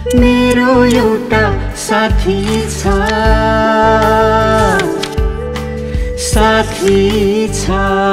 मेरो एउटा साथी छ साथी छ।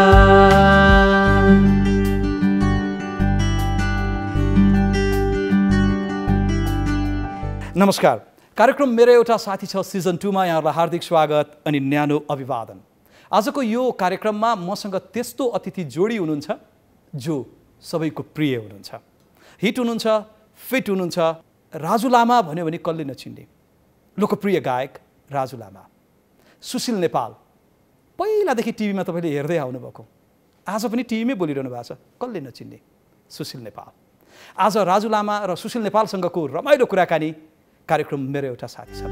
नमस्कार, कार्यक्रम मेरो एउटा साथी छ सिजन 2 मा यहाँहरूलाई हार्दिक स्वागत अनि न्यानो अभिवादन। आजको यो कार्यक्रममा मसँग त्यस्तो अतिथि जोडी हुनुहुन्छ जो सबैको प्रिय हुनुहुन्छ, हिट हुनुहुन्छ, फिट हुनुहुन्छ। राजु लामा भन्यो भने कसले नचिन्ने लोकप्रिय गायक राजु लामा। सुशील नेपाल पहिलादेखि टिभीमा तपाईँले हेर्दै आउनुभएको, आज पनि टिभीमै बोलिरहनु भएको छ, कसले नचिन्ने सुशील नेपाल। आज राजु लामा र सुशील नेपालसँगको रमाइलो कुराकानी कार्यक्रम मेरो एउटा साथी छ।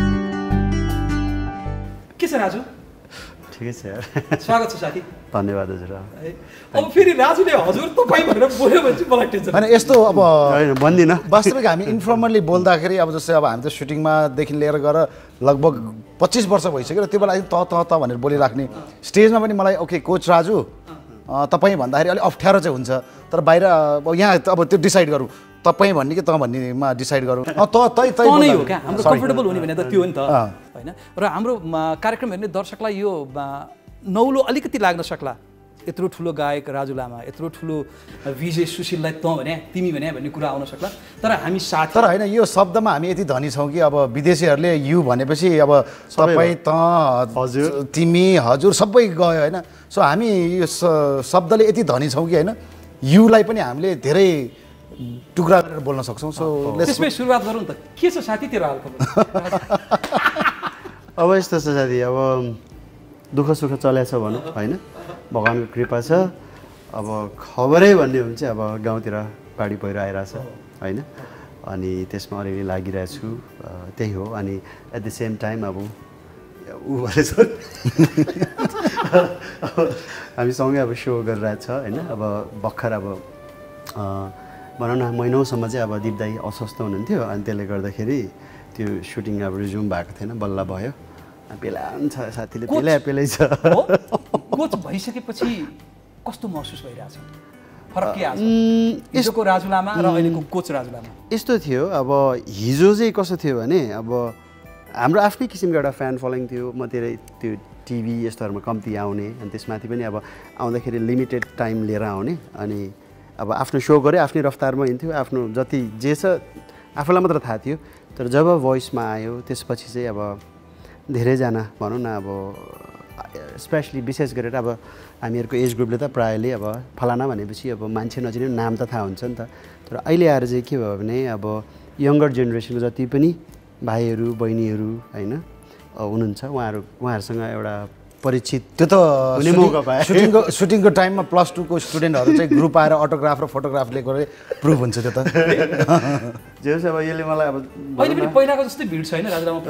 के छ राजु? ठिकै छ यार, स्वागत छ साथी। धन्यवाद हजुर। अब फेरि राजुले हजुर तपाईँ भनेर बोल्यो भने चाहिँ मलाई टेन्सन होइन। यस्तो अब होइन भन्दिनँ, वास्तविक हामी इन्फर्मली बोल्दाखेरि अब जस्तै अब हामी त सुटिङमादेखि लिएर गएर लगभग 25 वर्ष भइसक्यो र त्यो बेला त त त भनेर बोलिराख्ने स्टेजमा पनि मलाई ओके कोच राजु तपाईँ भन्दाखेरि अलिक अप्ठ्यारो चाहिँ हुन्छ, तर बाहिर अब यहाँ अब त्यो डिसाइड गरौँ तपाईँ भन्ने कि त भन्नेमा डिसाइड गरौँ। तै नै हो क्या हाम्रो कम्फर्टेबल हुने भने त त्यो हो नि त होइन। र हाम्रो कार्यक्रम हेर्ने दर्शकलाई यो नौलो अलिकति लाग्न सक्ला, यत्रो ठुलो गायक राजु लामा, यत्रो ठुलो विजय सुशीललाई त भने तिमी भने भन्ने कुरा आउन सक्ला, तर हामी साथी। तर होइन, यो शब्दमा हामी यति धनी छौँ कि अब विदेशीहरूले यु भनेपछि अब तपाईँ त हजुर तिमी हजुर सबै गयो होइन। सो हामी यो शब्दले यति धनी छौँ कि होइन, युलाई पनि हामीले धेरै टुक्रा गरेर बोल्न सक्छौँ। सो त्यसमै सुरुवात गरौँ त। के छ साथी तेरो हालखबर? अब यस्तो छ साथी, अब दुःख सुख चलेछ भनौँ होइन, भगवान्को कृपा छ। अब खबरै भन्ने हो भने चाहिँ अब गाउँतिर बाढी पहिरो आइरहेछ होइन, अनि त्यसमा अलिअलि लागिरहेछु, त्यही हो। अनि एट द सेम टाइम अब ऊ भनेछ हामी सँगै अब सो गरिरहेछ होइन। अब भर्खर अब भनौँ न महिनौसम्म चाहिँ अब दिप दाई अस्वस्थ हुनुहुन्थ्यो, अनि त्यसले गर्दाखेरि त्यो सुटिङ अब रिज्युम भएको थिएन, बल्ल भयो। पेलान छ साथीले, पेलै छ। कोच भइसकेपछि कस्तो महसुस भइरहेछ? फरक के आछ हिजोको राजु लामा र अहिलेको कोच राजु लामा? यस्तो थियो, अब हिजो चाहिँ कस्तो थियो भने अब हाम्रो आफ्नै किसिमको एउटा फ्यान फलोइङ थियो, म त्यो टिभी यस्तोहरूमा कम्ती आउने, अनि त्यसमाथि पनि अब आउँदाखेरि लिमिटेड टाइम लिएर आउने, अनि अब आफ्नो सो गऱ्यो, आफ्नै रफ्तारमा हिँड्थ्यो, आफ्नो जति जे छ आफूलाई मात्र थाहा थियो। तर जब भोइसमा आयो त्यसपछि चाहिँ अब धेरैजना भनौँ न अब स्पेसली विशेष गरेर अब हामीहरूको एज ग्रुपले त प्रायःले अब फलाना भनेपछि अब मान्छे नचिने नाम त थाहा हुन्छ नि त। तर अहिले आएर चाहिँ के भयो भने अब यङ्गर जेनेरेसनको जति पनि भाइहरू बहिनीहरू होइन हुनुहुन्छ, उहाँहरूसँग एउटा परिचित त्यो त हुने मौका पाएँ। सुटिङको टाइममा +2 को स्टुडेन्टहरू चाहिँ ग्रुप आएर अटोग्राफ र फोटोग्राफ लिएको प्रुफ हुन्छ त्यो त। जे होस् अब यसले मलाई अब अहिले पनि पहिलाको जस्तै भिड छैन राजु लामा?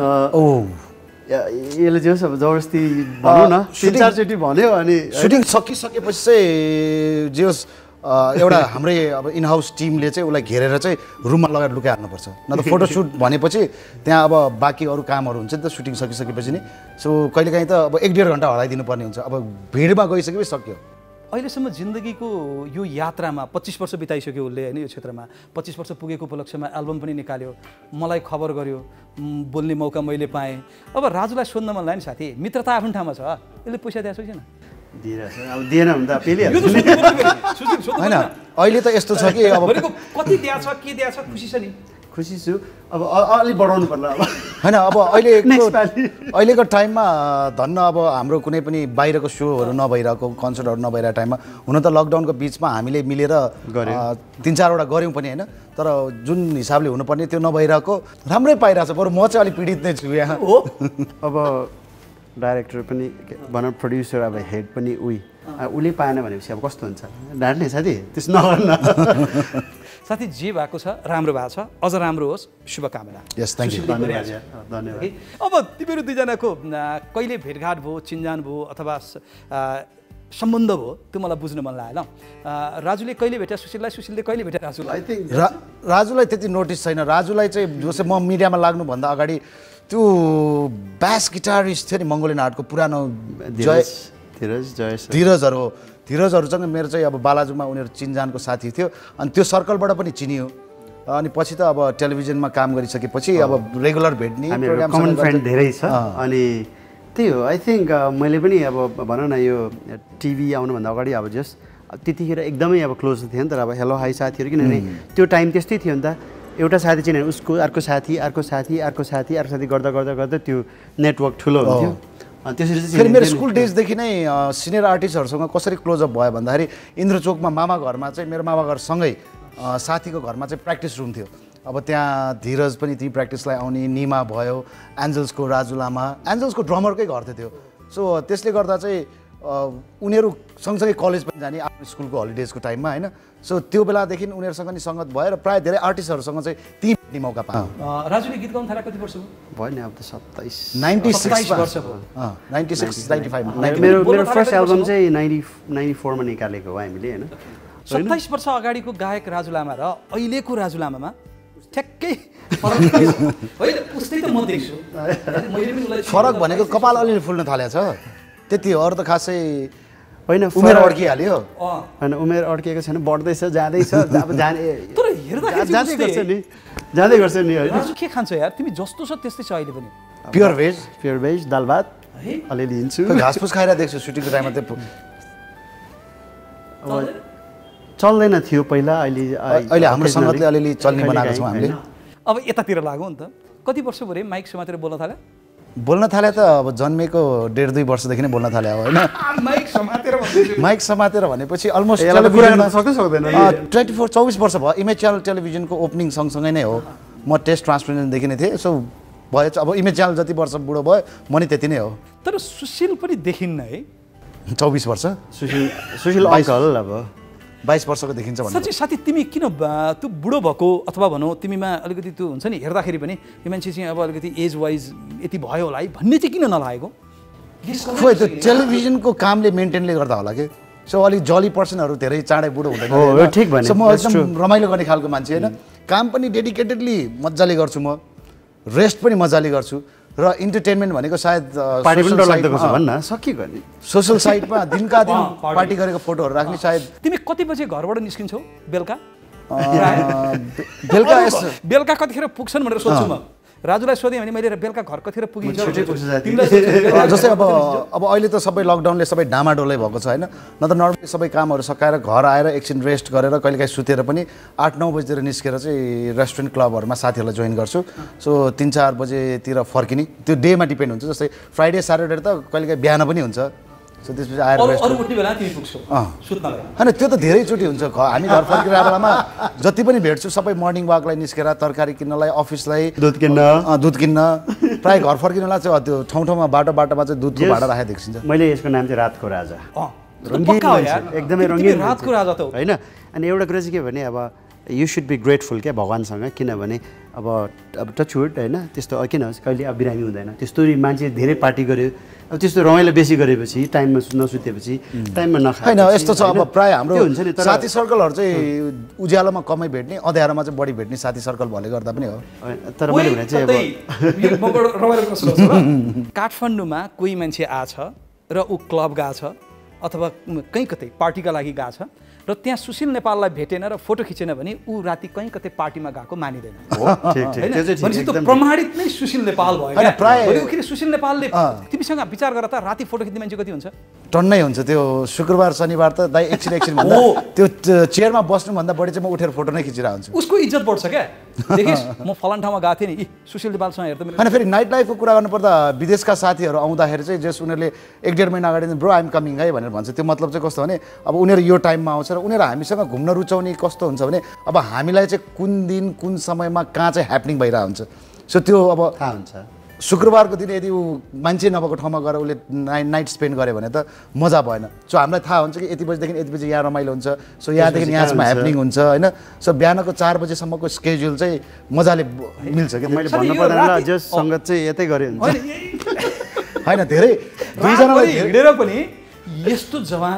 यसले जे होस् अब जबरजस्ती भनौँ न 3-4 चोटि भन्यो, अनि सुटिङ सकिसकेपछि चाहिँ जे होस् एउटा हाम्रै अब इन हाउस टिमले चाहिँ उसलाई घेरेर चाहिँ रुममा लगाएर लुकाइहाल्नुपर्छ, न त फोटोसुट भनेपछि त्यहाँ अब बाँकी अरू कामहरू हुन्छ नि त सुटिङ सकिसकेपछि नि। सो कहिलेकाहीँ त अब 1-1.5 घन्टा हराइदिनु पर्ने हुन्छ, अब भिडमा गइसकेपछि सक्यो। अहिलेसम्म जिन्दगीको यो यात्रामा 25 वर्ष बिताइसक्यो उसले होइन, यो क्षेत्रमा 25 वर्ष पुगेको उपलक्ष्यमा एल्बम पनि निकाल्यो, मलाई खबर गर्यो, बोल्ने मौका मैले पाएँ। अब राजुलाई सोध्न मन लाग्यो नि साथी, मित्रता आफ्नो ठाउँमा छ, यसले पैसा दिएको छ छैन? दिइरहेछ, अब दिएन भने त पेलिहाल्छ होइन। अहिले त यस्तो छ कि अब कति दिएछ के दिएछ खुसी छ नि? खुसी छु, अब अलिक बढाउनु पर्ला अब होइन। अब अहिलेको टाइममा धन्न अब हाम्रो कुनै पनि बाहिरको सोहरू नभइरहेको, कन्सर्टहरू नभइरहेको टाइममा, हुन त लकडाउनको बिचमा हामीले मिलेर 3-4वटा गऱ्यौँ पनि होइन, तर जुन हिसाबले हुनुपर्ने त्यो नभइरहेको राम्रै पाइरहेछ। बरु म चाहिँ अलिक पीडित नै छु यहाँ। अब डाइरेक्टर पनि भनौँ, प्रड्युसर अब हेड पनि उसले पाएन भनेपछि अब कस्तो हुन्छ? ढाँट्ने साथी, त्यस नगर्न। साथी जे भएको छ राम्रो भएको छ, अझ राम्रो होस्, शुभकामना। यस, थ्याङ्क यू, धन्यवाद। अब तिमीहरू दुईजनाको कहिले भेटघाट भयो, चिन्जान भयो अथवा सम्बन्ध भयो, त्यो मलाई बुझ्न मन लाग्यो। राजुले कहिले भेट्या सुशीललाई, सुशीलले कहिले भेट्या राजुलाई? आई थिङ्क राजुलाई त्यति नोटिस छैन। राजुलाई चाहिँ जस्तै म मिडियामा लाग्नुभन्दा अगाडि त्यो ब्यास गिटारिस्ट थियो नि मङ्गोलियन आर्टको पुरानो धीरजहरू हो। धीरजहरूसँग मेरो चाहिँ अब बालाजुमा उनीहरू चिनजानको साथी थियो, अनि त्यो सर्कलबाट पनि चिनियो। अनि पछि त अब टेलिभिजनमा काम गरिसकेपछि अब रेगुलर भेट्ने हामीहरू कमन फ्रेन्ड धेरै छ अनि त्यही हो आई थिङ्क मैले पनि अब भनौँ न यो टिभी आउनुभन्दा अगाडि अब जस्ट त्यतिखेर एकदमै अब क्लोज थियो नि त अब हेलो हाई साथीहरू किनभने त्यो टाइम त्यस्तै थियो नि त एउटा साथी चाहिँ उसको अर्को साथी गर्दा गर्दा गर्दा त्यो नेटवर्क ठुलो हुन्थ्यो अनि त्यसरी चाहिँ फेरि मेरो स्कुल डेजदेखि नै सिनियर आर्टिस्टहरूसँग कसरी क्लोजअप भयो भन्दाखेरि इन्द्रचोकमा मामा घरमा चाहिँ मेरो मामा घरसँगै साथीको घरमा चाहिँ प्र्याक्टिस रुम थियो अब त्यहाँ धीरज पनि ती प्र्याक्टिसलाई आउने निमा भयो एन्जल्सको राजु लामा एन्जल्सको ड्रमरकै घर थियो सो त्यसले गर्दा चाहिँ उनीहरू सँगसँगै कलेज पनि जाने आफ्नो स्कुलको हलिडेजको टाइममा होइन सो त्यो बेलादेखि उनीहरूसँग नि सङ्गत भयो र प्रायः धेरै आर्टिस्टहरूसँग चाहिँ ती भेट्ने मौका पाएँ राजुले गीत गाउनु थाले कति वर्ष भयो नि अब त 96 वर्ष भयो 96 95 मेरो फर्स्ट एल्बम चाहिँ 94 मा निकालेको हो हामीले होइन 27 वर्ष अगाडिको गायक राजु लामा र अहिलेको राजु लामामा ठ्याक्कै होइन उस्तै त म देख्छु फरक भनेको कपाल अलिअलि फुल्न थालेको छ त्यति हो अरू त खासै होइन उमेर अड्किहाल्यो होइन उमेर अड्किएको छैन बढ्दैछ जाँदैछ अब जाने तर हेर्दाखेरि जाँदै गर्छ नि होइन राजु के खान्छ यार तिमी जस्तो छ त्यस्तै छ अहिले पनि प्योर भेज दाल भात अलिअलि हिँड्छु घाँसफुस खाएर देख्छु सुटिङको टाइममा त्यो अब चल्दैन थियो पहिला अहिले हाम्रो सङ्गतले अलिअलि चल्ने बनाएको छौँ हामीले अब यतातिर लाग्यो नि त कति वर्ष भयो माइक समातेर बोल्न थाल्यो बोल्न थाले त अब जन्मेको 1.5-2 वर्षदेखि नै बोल्न थाले हो होइन माइक समातेर भनेपछि अलमोस्ट 24 वर्ष भयो इमेज च्यानल टेलिभिजनको ओपनिङ सँगसँगै नै हो म टेस्ट ट्रान्समिसनदेखि नै थिएँ सो भयो अब इमेज च्यानल जति वर्ष बुढो भयो म नि त्यति नै हो तर सुशील पनि देखिन्न है 24 वर्ष सुशील अङ्कल अब 22 वर्षको देखिन्छ भन्नु साँच्चै साथी तिमी किन त्यो बुढो भएको अथवा भनौँ तिमीमा अलिकति त्यो हुन्छ नि हेर्दाखेरि पनि यो मान्छे चाहिँ अब अलिकति एज वाइज यति भयो होला है भन्ने चाहिँ किन नलागेको खोइ त्यो टेलिभिजनको कामले मेन्टेनले गर्दा होला कि सो अलिक जली पर्सनहरू धेरै चाँडै बुढो हुँदैन ठिक भने सो म एकदम रमाइलो गर्ने खालको मान्छे होइन काम पनि डेडिकेटेडली मजाले गर्छु म रेस्ट पनि मजाले गर्छु र इन्टरटेनमेन्ट भनेको सायद पार्टी पनि डरलाग्दो छ भन्न सकिएको नि सोसल साइटमा दिनका दिन पार्टी गरेको फोटोहरू राख्ने सायद तिमी कति बजे घरबाट निस्किन्छौ बेलुका बेलुका कतिखेर पुग्छन् भनेर सोध्छु म राजुलाई सोधेँ भने मैले बेलुका घर कतिखेर पुगिन्छ जस्तै अब अहिले त सबै लकडाउनले सबै डामाडोलै भएको छ होइन न त नर्मली सबै कामहरू सकाएर घर आएर एकछिन रेस्ट गरेर कहिलेकाहीँ सुतेर पनि 8-9 बजीतिर निस्केर चाहिँ रेस्टुरेन्ट क्लबहरूमा साथीहरूलाई जोइन गर्छु सो 3-4 बजेतिर फर्किने त्यो डेमा डिपेन्ड हुन्छ जस्तै फ्राइडे स्याटरडे त कहिलेकाहीँ बिहान पनि हुन्छ सो त्यसपछि आएर होइन त्यो त धेरैचोटि हुन्छ हामी घर फर्किएर बेलामा जति पनि भेट्छु सबै मर्निङ वाकलाई निस्केर तरकारी किन्नलाई अफिसलाई दुध किन्न प्रायः घर फर्किनलाई चाहिँ त्यो ठाउँ बाटोमा चाहिँ दुधको भाडा राखेर देखिन्छ मैले यसको नाम चाहिँ रातको राजा एकदमै रङ्गीन रातको राजा त होइन अनि एउटा कुरा चाहिँ के भने अब यु सुड बी ग्रेटफुल क्या भगवान्सँग किनभने अब टचवुड होइन त्यस्तो किन होस् कहिले अब बिरामी हुँदैन त्यस्तो मान्छे धेरै पार्टी गर्यो अब त्यस्तो रमाइलो बेसी गरेपछि टाइममा नसुतेपछि टाइममा नखाए होइन यस्तो छ अब प्रायः हाम्रो साथी सर्कलहरू चाहिँ उज्यालोमा कमै भेट्ने अँध्यारोमा चाहिँ बढी भेट्ने साथी सर्कल भले गर्दा पनि हो तर मैले भने चाहिँ काठमाडौँमा कोही मान्छे आछ र ऊ क्लब गएको छ अथवा कहीँ कतै पार्टीका लागि गएको छ र त्यहाँ सुशील नेपाललाई भेटेन र फोटो खिचेन भने ऊ राति कहीँ कतै पार्टीमा गएको मानिँदैन प्रमाणित नै सुशील नेपाल भयो सुशील नेपालले तिमीसँग विचार गर त राति फोटो खिच्ने मान्छे कति हुन्छ टन्नै हुन्छ त्यो शुक्रबार शनिबार त दाइ एकछिन भन्दा त्यो चेयरमा बस्नुभन्दा बढी चाहिँ म उठेर फोटो नै खिचिरहेको हुन्छु उसको इज्जत बढ्छ क्या देखिस् म फलान ठाउँमा गएको थिएँ नि सुशील नेपालसँग हेर्दा होइन फेरि नाइट लाइफको कुरा गर्नुपर्दा विदेशका साथीहरू आउँदाखेरि चाहिँ जस उनीहरूले 1-1.5 महिना अगाडि ब्रो आइम कमिङ है भनेर भन्छ त्यो मतलब चाहिँ कस्तो भने अब उनीहरू यो टाइममा आउँछ र उनीहरू हामीसँग घुम्न रुचाउने कस्तो हुन्छ भने अब हामीलाई चाहिँ कुन दिन कुन समयमा कहाँ चाहिँ ह्यापनिङ भइरहेको हुन्छ सो त्यो अब थाहा हुन्छ शुक्रबारको दिन यदि ऊ मान्छे नभएको ठाउँमा गएर उसले नाइट स्पेन्ड गर्यो भने त मजा भएन सो हामीलाई थाहा हुन्छ कि यति बजीदेखि यति बजी यहाँ रमाइलो हुन्छ सो यहाँदेखि यहाँसम्म ह्यापनिङ हुन्छ होइन सो बिहानको 4 बजीसम्मको स्केड्युल चाहिँ मजाले मिल्छ कि मैले भन्नु पर्दैन जस सङ्गत चाहिँ यतै गरे हुन्छ होइन धेरै दुईजनालाई हिँडेर पनि यस्तो जवान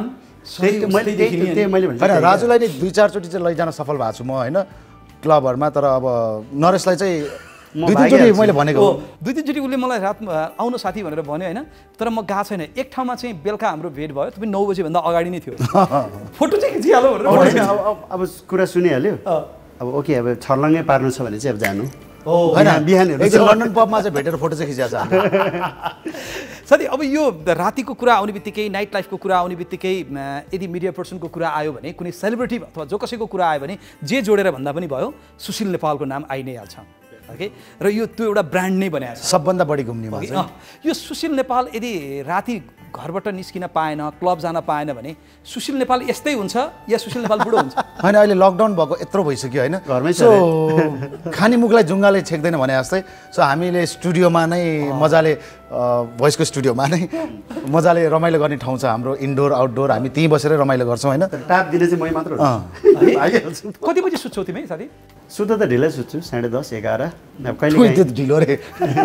होइन राजुलाई नै 2-4 चोटि चाहिँ लैजान सफल भएको छु म होइन क्लबहरूमा तर अब नरेशलाई चाहिँ 2-3 चोटि मैले भनेको 2-3 चोटि उसले मलाई रात आउनु साथी भनेर भन्यो होइन तर म गएको छैन एक ठाउँमा चाहिँ बेलुका हाम्रो भेट भयो तपाईँ 9 बजीभन्दा अगाडि नै थियो फोटो चाहिँ खिचिहाल्यो भनेर अब कुरा सुनिहाल्यो अब ओके अब छर्लङ्गै पार्नु छ भने चाहिँ अब जानु होइन बिहानहरू एकदिन लन्डन पबमा चाहिँ भेटेर फोटो चाहिँ खिचेको छ साथी अब यो रातिको कुरा आउने बित्तिकै नाइट लाइफको कुरा आउने बित्तिकै यदि मिडिया पर्सनको कुरा आयो भने कुनै सेलिब्रिटी अथवा जो कसैको कुरा आयो भने जे जोडेर भन्दा पनि भयो सुशील नेपालको नाम आइ नै हाल्छ ओके र यो त्यो एउटा ब्रान्ड नै बनाएको छ सबभन्दा बढी घुम्ने यो सुशील नेपाल यदि राति घरबाट निस्किन पाएन क्लब जान पाएन भने सुशील नेपाल यस्तै हुन्छ या सुशील नेपाल बुढो हुन्छ होइन अहिले लकडाउन भएको यत्रो भइसक्यो होइन घरमै सो खाने मुखलाई जुङ्गाले छेक्दैन भने जस्तै सो हामीले स्टुडियोमा नै मजाले भोइसको स्टुडियोमा नै मजाले रमाइलो गर्ने ठाउँ छ हाम्रो इन्डोर आउटडोर हामी त्यहीँ बसेरै रमाइलो गर्छौँ होइन टाप दिने चाहिँ मै मात्र कति बजी सुत्छौ तिमी साथी सुत्दा त ढिलै सुत्छु 10:30 11 अब कहिले त्यो ढिलो रे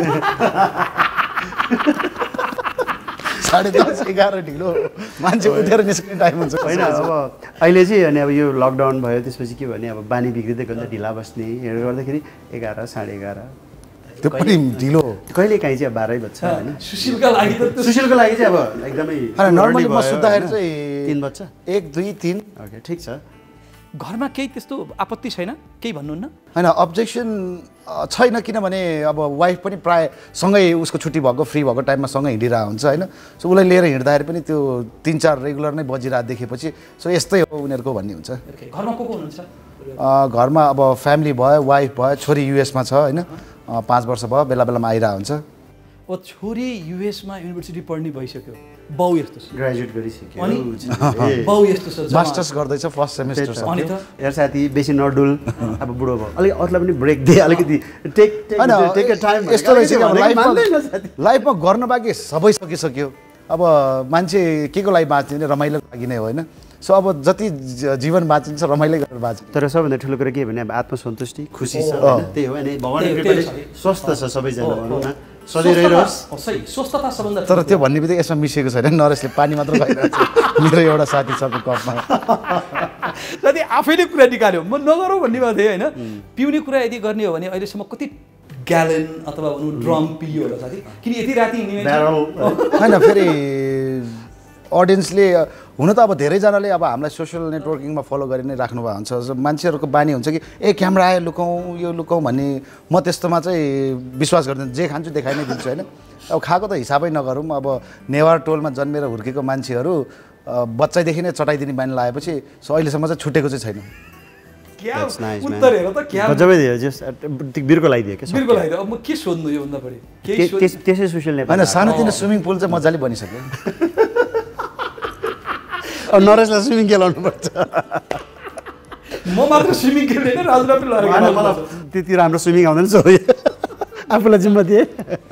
10:30 11 ढिलो मान्छे उठेर निस्किने टाइम हुन्छ होइन अब अहिले चाहिँ अनि अब यो लकडाउन भयो त्यसपछि के भने अब बानी बिग्रिँदै गयो ढिला बस्नेहरू गर्दाखेरि 11 11:30 त्यो पनि ढिलो कहिले काहीँ चाहिँ 12 बज्छ होइन सुशीलका लागि त सुशीलको लागि चाहिँ अब एकदमै नर्मली म सुत्दाखेरि चाहिँ 3 बज्छ 1 2 3 ओके ठिक छ घरमा केही त्यस्तो आपत्ति छैन केही भन्नुहुन्न होइन अब्जेक्सन छैन किनभने अब वाइफ पनि प्राय सँगै उसको छुट्टी भएको फ्री भएको टाइममा सँगै हिँडिरहेको हुन्छ होइन सो उसलाई लिएर हिँड्दाखेरि पनि त्यो 3-4 रेगुलर नै बजिरहेको देखेपछि सो यस्तै हो उनीहरूको भन्ने हुन्छ घरमा को हुनुहुन्छ घरमा अब फ्यामिली भयो वाइफ भयो छोरी युएसमा छ होइन 5 वर्ष भयो बेला बेलामा आइरहेको हुन्छ ओ छोरी युएसमा युनिभर्सिटी पढ्ने भइसक्यो बाउ यस्तो छ ग्रेजुएट गरिसक्यो अनि बाउ यस्तो छ मास्टर्स गर्दैछ फर्स्ट सेमेस्टर छ अनि त यार साथी बेसी नडुल अब बुढो भयो अलिक अरूलाई पनि ब्रेक दिए अलिकति टेक टाइम यस्तो रहेछ कि लाइफमा गर्न बाँकी सबै सकिसक्यो अब मान्छे के को लागि बाँच्ने रमाइलो लागि नै हो होइन सो अब जति जीवन बाँचिन्छ रमाइलो गरेर बाँच्छ तर सबभन्दा ठुलो कुरा के भने अब आत्मसन्तुष्टि खुसी छ होइन त्यही हो अनि भगवानको कृपाले स्वस्थ छ सबैजना भनौँ न सधैँ रहिरहोस् सही स्वस्थता सबभन्दा तर त्यो भन्ने बित्तिकै यसमा मिसिएको छैन नरेशले पानी मात्र खाइरहेको छ मेरो एउटा साथी छ कपमा साथी आफैले कुरा निकाल्यो म नगरौँ भन्ने भएको थिएँ होइन पिउने कुरा यदि गर्ने हो भने अहिलेसम्म कति ग्यालन अथवा भनौँ ड्रम पियो होला साथी किन यति राति होइन फेरि अडियन्सले हुन त अब धेरैजनाले अब हामीलाई सोसियल नेटवर्किङमा फलो गरि नै राख्नु भएको हुन्छ मान्छेहरूको बानी हुन्छ कि क्यामेरा आयो लुकाउँ यो लुकाउँ भन्ने म त्यस्तोमा चाहिँ विश्वास गर्दैन जे खान्छु देखाइ नै दिन्छु होइन अब खाएको त हिसाबै नगरौँ अब नेवार टोलमा जन्मेर हुर्केको मान्छेहरू बच्चादेखि नै चटाइदिने बानी लगाएपछि सो अहिलेसम्म चाहिँ छुटेको चाहिँ छैन बिर्को लगाइदियो अब म के सोध्नु योभन्दा बढी त्यसै सोसियल नेपाल होइन सानोतिनो स्विमिङ पुल चाहिँ मजाले बनिसक्यो नरेशलाई स्विमिङ खेलाउनु पर्छ म मात्र स्विमिङ खेल्दैन राजुलाई पनि मलाई त्यति राम्रो स्विमिङ आउँदैन सो आफूलाई जिम्मा दिए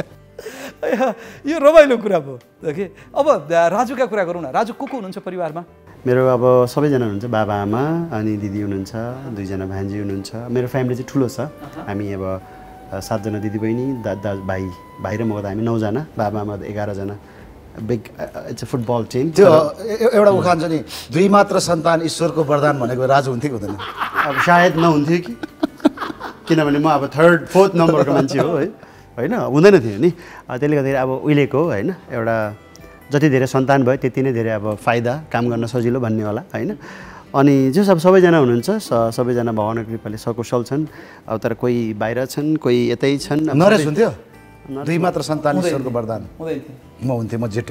यो रमाइलो कुरा भयो ओके अब राजुका कुरा गरौँ न राजु को हुनुहुन्छ परिवारमा मेरो अब सबैजना हुनुहुन्छ बाबा आमा अनि दिदी हुनुहुन्छ 2जना भान्जी हुनुहुन्छ मेरो फ्यामिली चाहिँ ठुलो छ हामी अब 7जना दिदी बहिनी दादा भाइ र म गर्दा हामी 9जना बाबा आमा 11जना big it's a football team त्यो एउटा उखान छ नि 2 मात्र सन्तान ईश्वरको वरदान भनेको राजु हुन्थ्यो कि हुँदैन अब सायद नहुन्थ्यो कि किनभने म अब 3rd 4th नम्बरको मान्छे हो है होइन हुँदैन थियो नि त्यसले गर्दाखेरि अब उहिलेको होइन एउटा जति धेरै सन्तान भयो त्यति नै धेरै अब फाइदा काम गर्न सजिलो भन्ने होला होइन अनि जो सबैजना हुनुहुन्छ सबैजना भगवानको कृपाले सकुशल छन् अब तर कोही बाहिर छन् कोही यतै छन् नरेश हुन्थ्यो 2 मात्र सन्तान ईश्वरको वरदान म हुन्थेँ म जेठो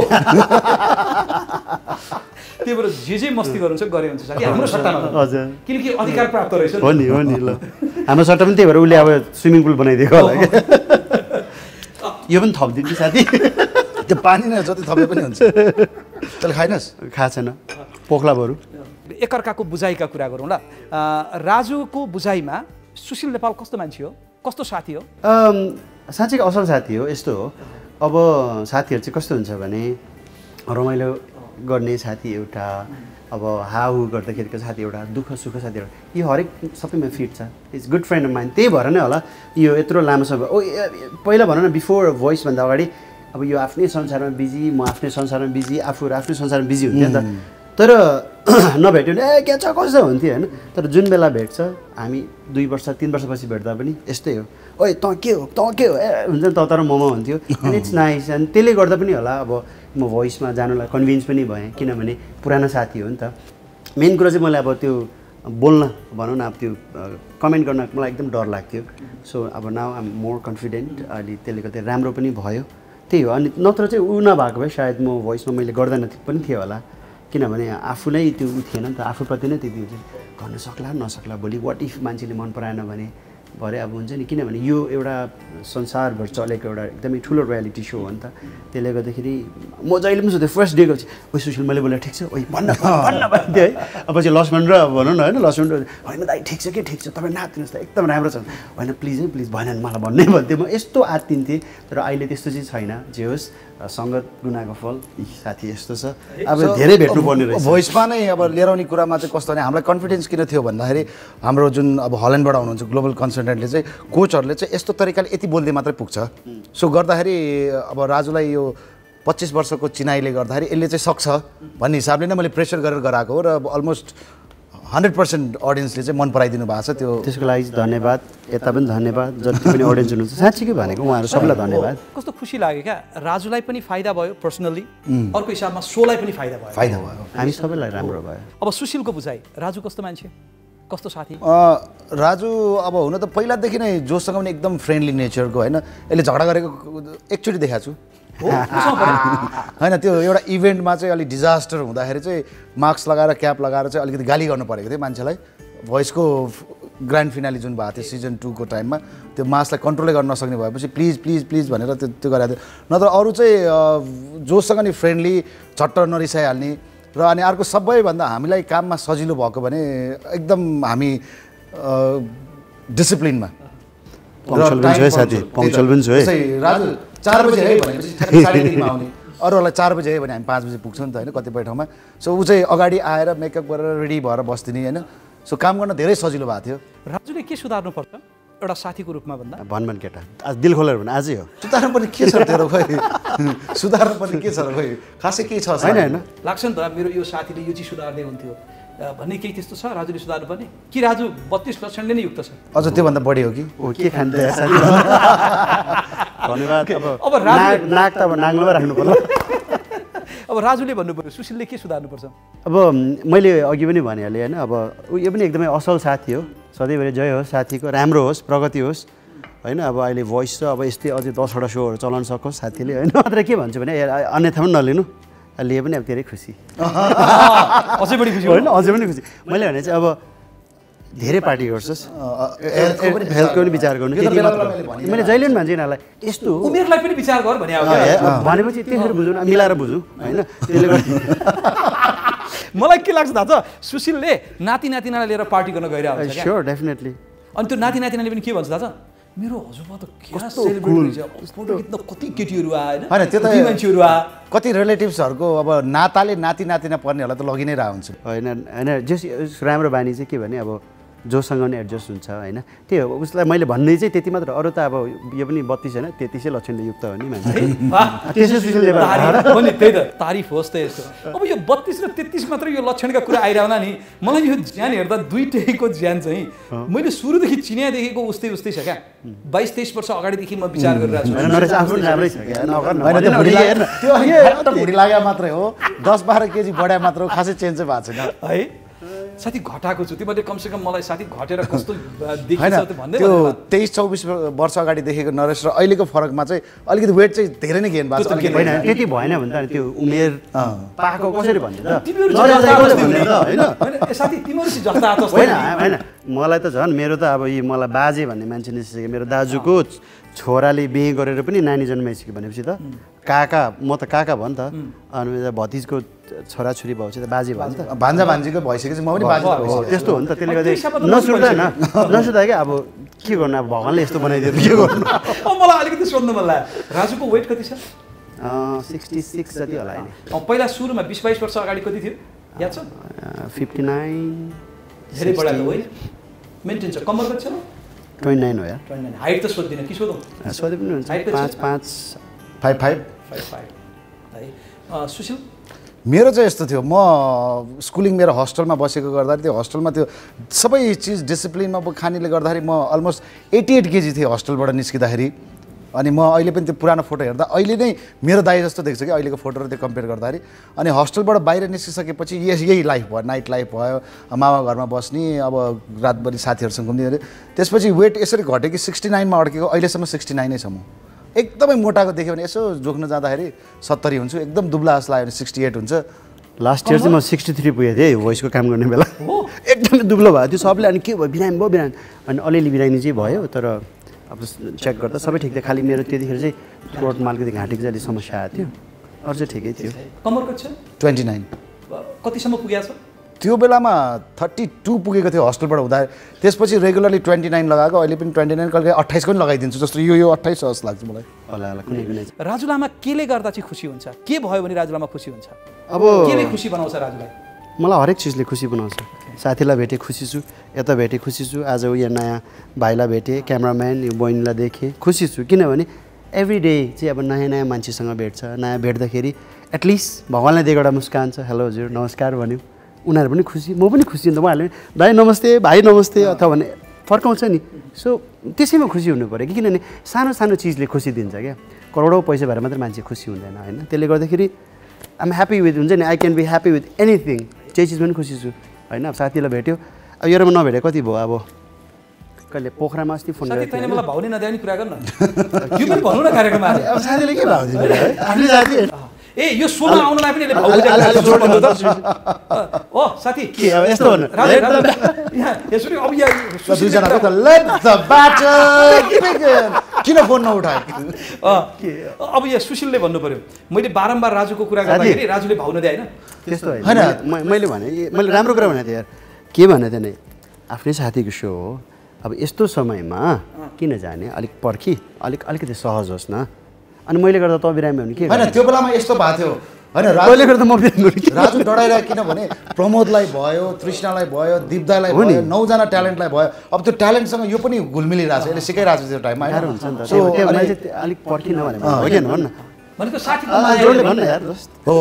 त्यही भएर जे मस्ती गर्नुहुन्छ गरे हुन्छ साथी हाम्रो सट्टामा हजुर किनकि अधिकार प्राप्त रहेछ हो नि ल हाम्रो सट्टा पनि त्यही भएर उसले अब स्विमिङ पुल बनाइदिएको होला यो पनि थपिदिनु साथी त्यो पानी नै जति थपे पनि हुन्छ त्यसले खाइनस् खाएको छैन पोखला बरु एकअर्काको बुझाइका कुरा गरौँ ल राजुको बुझाइमा सुशील नेपाल कस्तो मान्छे हो कस्तो साथी हो साँच्चै असल साथी हो यस्तो हो अब साथीहरू चाहिँ कस्तो हुन्छ भने रमाइलो गर्ने साथी एउटा अब हाउ गर्दाखेरिको साथी एउटा दुःख सुख साथी एउटा यो हरेक सबैमा फिट छ it's good friend of mind त्यही भएर नै होला यो यत्रो लामो समय पहिला भनौँ न बिफोर भोइसभन्दा अगाडि अब यो आफ्नै संसारमा बिजी म आफ्नै संसारमा बिजी आफूहरू आफ्नै संसारमा बिजी हुन्थ्यो नि त तर नभेट्यो भने के छ कसो हुन्थ्यो होइन तर जुन बेला भेट्छ हामी 2 वर्ष 3 वर्षपछि भेट्दा पनि यस्तै हो ओए तँ के हो हुन्छ नि त तर ममा हुन्थ्यो एन्ड इट्स नाइस एन्ड त्यसले गर्दा पनि होला अब म भोइसमा जानुलाई कन्भिन्स पनि भएँ किनभने पुरानो साथी हो नि त मेन कुरा चाहिँ मैले अब त्यो बोल्न भनौँ न अब त्यो कमेन्ट गर्न मलाई एकदम डर लाग्थ्यो सो अब now I am more confident अहिले त्यसले गर्दा राम्रो पनि भयो त्यही हो अनि नत्र चाहिँ ऊ नभएको भए सायद म भोइसमा मैले गर्दैन पनि थिएँ होला किनभने आफू नै त्यो उ थिएन नि त आफूप्रति नै त्यति गर्न सक्ला नसक्ला भोलि वाट इफ मान्छेले मन पराएन भने भरे अब हुन्छ नि किनभने यो एउटा संसारभर चलेको एउटा एकदमै ठुलो रियालिटी सो हो नि त त्यसले गर्दाखेरि म जहिले पनि सोध्थेँ फर्स्ट डेको चाहिँ ओइ सुशील मैले बोलेर ठिक छ ओइ भन्न भन्थ्यो है अब चाहिँ लक्ष्मण र भनौँ न होइन लक्ष्मण र होइन दाइ ठिक छ कि ठिक छ तपाईँ नाच्दिनुहोस् त एकदम राम्रो छ होइन प्लिज है प्लिज भएन भने मलाई भन्नै भन्थेँ म यस्तो आत्तिन्थेँ तर अहिले त्यस्तो चाहिँ छैन जे होस् सङ्गत गुनाको फल साथी यस्तो छ अब धेरै भेट्नु पर्ने रहेछ भोइसमा नै अब लिएर आउने कुरामा चाहिँ कस्तो भने हामीलाई कन्फिडेन्स किन थियो भन्दाखेरि हाम्रो जुन अब हल्यान्डबाट आउनुहुन्छ ग्लोबल कन्सल्टेन्टले चाहिँ कोचहरूले चाहिँ यस्तो तरिकाले यति बोल्दै मात्रै पुग्छ सो गर्दाखेरि अब राजुलाई यो 25 वर्षको चिनाइले गर्दाखेरि यसले चाहिँ सक्छ भन्ने हिसाबले नै मैले प्रेसर गरेर गराएको हो र अलमोस्ट 100% अडियन्सले चाहिँ मन पराइदिनु भएको छ त्यो त्यसको लागि धन्यवाद यता पनि धन्यवाद जति पनि अडियन्स हुनुहुन्छ साँच्चीकै भनेको उहाँहरू सबैलाई धन्यवाद कस्तो खुसी लाग्यो क्या राजुलाई पनि फाइदा भयो पर्सनली अर्को हिसाबमा सोलाई पनि फाइदा भयो हामी सबैलाई राम्रो भयो अब सुशीलको बुझाइ राजु कस्तो मान्छे कस्तो साथी राजु अब हुन त पहिलादेखि नै जोसँग पनि एकदम फ्रेन्डली नेचरको होइन यसले झगडा गरेको एकचोटि देखाएको छु होइन त्यो एउटा इभेन्टमा चाहिँ अलिक डिजास्टर हुँदाखेरि चाहिँ मास्क लगाएर क्याप लगाएर चाहिँ अलिकति गाली गर्नु परेको थियो मान्छेलाई भोइसको ग्रान्ड फिनाली जुन भएको थियो सिजन 2 को टाइममा त्यो मास्कलाई कन्ट्रोलै गर्न नसक्ने भएपछि प्लिज प्लिज प्लिज भनेर त्यो गरेको थियो नत्र अरू चाहिँ जोसँग नि फ्रेन्डली झट्ट नरिसाइहाल्ने र अनि अर्को सबैभन्दा हामीलाई काममा सजिलो भएको भने एकदम हामी डिसिप्लिनमा पङ्क्चुअल पनि छ है साथी पङ्क्चुअल पनि छ है राजु 4 बजे है भनेपछि 3:30 मा आउने अरूहरूलाई 4 बजे है भने हामी 5 बजे पुग्छौँ नि त होइन कतिपय ठाउँमा सो ऊ चाहिँ अगाडि आएर मेकअप गरेर रेडी भएर बस्दिने होइन सो काम गर्न धेरै सजिलो भएको थियो राजुले के सुधार्नुपर्छ एउटा साथीको रूपमा भन्दा भन केटा आज दिल खोलेर भने आजै हो सुधार्नु पनि के छ तेरो खोइ सुधार्नु पनि के छ र खोइ खासै केही छ होइन होइन लाग्छ नि त मेरो यो साथीले यो चाहिँ सुधार्दै हुन्थ्यो भन्ने केही त्यस्तो छ राजुले सुधार्नु पर्ने कि राजु 32 लक्षणले नै युक्त छ अझ त्योभन्दा बढी हो कि ओ के खान्छ साथी धन्यवाद अब राजु नाक त अब नाङ्लोमा राख्नु पर्ला अब राजुले भन्नु पर्यो सुशीलले के सुधार्नुपर्छ अब मैले अघि पनि भनिहालेँ होइन अब यो पनि एकदमै असल साथी हो सधैँभरि जय होस् साथीको राम्रो होस् प्रगति होस् होइन अब अहिले भोइस छ अब यस्तै अझै 10वटा सोहरू चलाउन सकोस् साथीले होइन मात्र के भन्छु भने अन्यथा पनि नलिनु लिए पनि अब धेरै खुसी अझै पनि खुसी होइन अझै पनि खुसी मैले भने चाहिँ अब धेरै पार्टी गर्छस् हेल्थको पनि विचार गर्नु मैले जहिले पनि भन्छु यिनीहरूलाई यस्तो उमेरलाई पनि विचार गर भने भनेपछि त्यसरी बुझौँ मिलाएर बुझौँ होइन त्यसले गर्दा मलाई के लाग्छ थाहा छ सुशीलले नाति नातिनालाई लिएर पार्टी गर्न गइरहेको हुन्छ स्योर डेफिनेटली अनि त्यो नाति नातिनाले पनि के भन्छ थाहा छ मेरो हजुरबा त क्या सेलिब्रेट हुन्छ फोटो खिच्न कति केटीहरू आए होइन त्यो त मान्छेहरू आए कति रिलेटिभ्सहरूको अब नाताले नाति नातिना पर्नेहरूलाई त लगि नै रह हुन्छ होइन होइन जस राम्रो बानी चाहिँ के भने अब जोसँग नि एडजस्ट हुन्छ होइन त्यही हो उसलाई मैले भन्ने चाहिँ त्यति मात्र अरू त अब यो पनि 32 होइन 33 लक्षणले युक्त हो नि मान्छे त्यही त तारिफ होस् त यस्तो अब यो 32 र 33 मात्र यो लक्षणका कुरा आइरहला नि मलाई यो ज्यान हेर्दा दुईटैको ज्यान चाहिँ मैले सुरुदेखि चिनियादेखिको उस्तै उस्तै छ क्या 22-23 वर्ष अगाडिदेखि म विचार गरिरहेको छु भुडी लाग्यो मात्रै हो 10-12 केजी बढ्या मात्र हो खासै चेन्ज चाहिँ भएको छैन है साथी घटाएको छु तिमीले कमसेकम मलाई साथी घटेर कस्तो देखिन्छ त भन्दै त्यो 23-24 वर्ष अगाडि देखेको नरेश र अहिलेको फरकमा चाहिँ अलिकति वेट चाहिँ धेरै नै गेन भएको छ होइन त्यति भएन भने त त्यो उमेर पाएको कसरी भन्ने त होइन साथी तिमीहरू चाहिँ जस्ता होइन होइन मलाई त झन् मेरो त अब यी मलाई बाजे भन्ने मान्छे निस्केको मेरो दाजुको छोराले बिहे गरेर पनि नानी जन्माइसक्यो भनेपछि त काका म त काका भयो नि त अनि भतिजको छोराछोरी भएपछि त बाजे भयो नि त भान्जा भान्जीको भइसकेपछि म पनि बाजे त्यस्तो हो नि त त्यसले गर्दा नसुर्दा क्या अब के गर्नु अब भगवान्ले यस्तो बनाइदियो के गर्नु मलाई अलिकति सोध्नु मन लाग्यो राजुको वेट कति छ 66 जति होला अहिले पहिला सुरुमा 20-22 वर्ष अगाडि कति थियो याद छ 59 धेरै बढाएको हो मेन्टेन छ कमर कति छ 29 हो यार 29 हाइट त सोध्दिन के सोधौँ सोधे पनि हुन्छ 5'5" है सुशील मेरो चाहिँ यस्तो थियो म स्कुलिङ मेरो हस्टेलमा बसेको गर्दाखेरि त्यो हस्टेलमा त्यो सबै चिज डिसिप्लिनमा खानेले गर्दाखेरि म अलमोस्ट 88 केजी थिएँ हस्टेलबाट निस्किँदाखेरि अनि म अहिले पनि त्यो पुरानो फोटो हेर्दा अहिले नै मेरो दाइ जस्तो देख्छ कि अहिलेको फोटो र त्यो कम्पेयर गर्दाखेरि अनि हस्टेलबाट बाहिर निस्किसकेपछि यही लाइफ भयो नाइट लाइफ भयो मामा घरमा बस्ने अब रातभरि साथीहरूसँग घुम्ने त्यसपछि वेट यसरी घट्यो कि 69मा अड्केको अहिलेसम्म 69 नै छ म एकदमै मोटाको देख्यो भने यसो जोख्न जाँदाखेरि 70 हुन्छु एकदम दुब्ला जस्तो लाग्यो भने 68 हुन्छ लास्ट इयर चाहिँ म 63 पुगेको थिएँ भोइसको काम गर्ने बेला एकदमै दुब्लो भयो त्यो सबले अनि के भयो बिरामी अनि अलिअलि बिरामी चाहिँ भयो तर अब चेक गर्दा सबै ठिक थियो खालि मेरो त्यतिखेर चाहिँ कोट मालको घाँटीको चाहिँ अलिक समस्या आएको थियो अरू चाहिँ ठिकै थियो कमरको छ 29 कतिसम्म पुगेको छ त्यो बेलामा 32 पुगेको थियो हस्टेलबाट हुँदा त्यसपछि रेगुलरली 29 लगाएको अहिले पनि 29 कहिले 28 पनि लगाइदिन्छु जस्तो यो 28 जस्तो लाग्छ मलाई होला कुनै कुनै राजु लामा केले गर्दा चाहिँ खुसी हुन्छ के भयो भने राजु लामा खुसी हुन्छ अब केले खुसी बनाउँछ राजुलाई मलाई हरेक चिजले खुसी बनाउँछ साथीलाई भेटेँ खुसी छु यता भेटेँ खुसी छु आज यहाँ नयाँ भाइलाई भेटेँ क्यामराम्यान यो बहिनीलाई देखेँ खुसी छु किनभने एभ्री डे चाहिँ अब नयाँ नयाँ मान्छेसँग भेट्छ नयाँ भेट्दाखेरि एटलिस्ट भगवान्लाई दिएको एउटा मुस्कान छ हेलो हजुर नमस्कार भन्यो उनीहरू पनि खुसी म पनि खुसी हुन्छ उहाँहरूले दाइ नमस्ते भाइ नमस्ते अथवा भने फर्काउँछ नि सो त्यसैमा खुसी हुनु पऱ्यो कि किनभने सानो सानो चिजले खुसी दिन्छ क्या करोडौँ पैसा भएर मात्रै मान्छे खुसी हुँदैन होइन त्यसले गर्दाखेरि आइएम ह्याप्पी विथ हुन्छ नि I can be happy with anything जे चिज पनि खुसी छु होइन अब साथीलाई भेट्यो अब योमा नभेटे कति भयो अब कहिले पोखरामा अस्ति फोन गरेको थिएँ मलाई भाउले नदिने कुरा गर्न यो पनि भन्नु न कार्यक्रममा अब साथीले के भाउ दिनु आफ्नै साथी ए यो सोमा आउनलाई पनि ओ साथी के अब यस्तो भन्नु यसरी अब यहाँ दुईजनाको त लेट द ब्याटल किन फोन नउठाए अब यहाँ सुशीलले भन्नु पर्यो मैले बारम्बार राजुको कुरा गर्दाखेरि राजुले भाउ नदिए होइन त्यस्तो होइन मैले भने मैले राम्रो कुरा भनेको थिएँ यार के भनेको थिएँ नि आफ्नै साथीको सो हो अब यस्तो समयमा किन जाने अलिक पर्खी अलिकति सहज होस् न अनि मैले गर्दा त बिरामी हुने के होइन त्यो बेलामा यस्तो भएको थियो होइन मैले गर्दा म बिरामी राजु डराइरहेको किनभने प्रमोदलाई भयो तृष्णालाई भयो दिपदाईलाई भयो 9 जना ट्यालेन्टलाई भयो अब त्यो ट्यालेन्टसँग यो पनि घुलमिलिरहेको छ यसले सिकाइरहेको छ त्यो टाइममा हुन्छ नि त अलिक पर्खिन भने होइन भन्न भनेको साथीको जोडले भन्न यार हो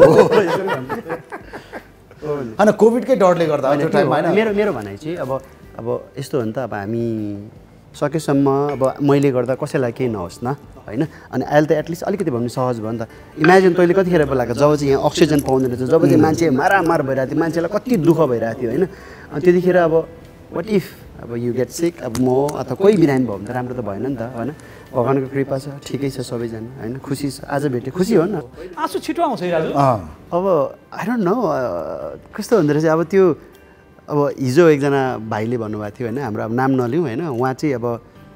होइन कोभिडकै डरले गर्दा त्यो टाइममा होइन मेरो भनाइ चाहिँ अब यस्तो हो नि त अब हामी सकेसम्म अब मैले गर्दा कसैलाई केही नहोस् न होइन अनि अहिले त एटलिस्ट अलिकति भए पनि सहज भयो नि त इमेजिन तैँले कतिखेर बोलाएको जब चाहिँ यहाँ अक्सिजन पाउँदैन रहेछ जब चाहिँ मान्छे मारामार भइरहेको थियो मान्छेलाई कति दुःख भइरहेको थियो होइन अनि त्यतिखेर अब वाट इफ अब यु गेट सिक अब म अथवा कोही बिरामी भयो भने त राम्रो त भएन नि त होइन भगवान्को कृपा छ ठिकै छ सबैजना होइन खुसी छ आज भेटेँ खुसी हो न आँसु छिटो आउँछ राजु अब आई डोन्ट नो कस्तो हुँदो रहेछ अब त्यो अब हिजो एकजना भाइले भन्नुभएको थियो होइन हाम्रो अब नाम नलिउँ होइन उहाँ चाहिँ अब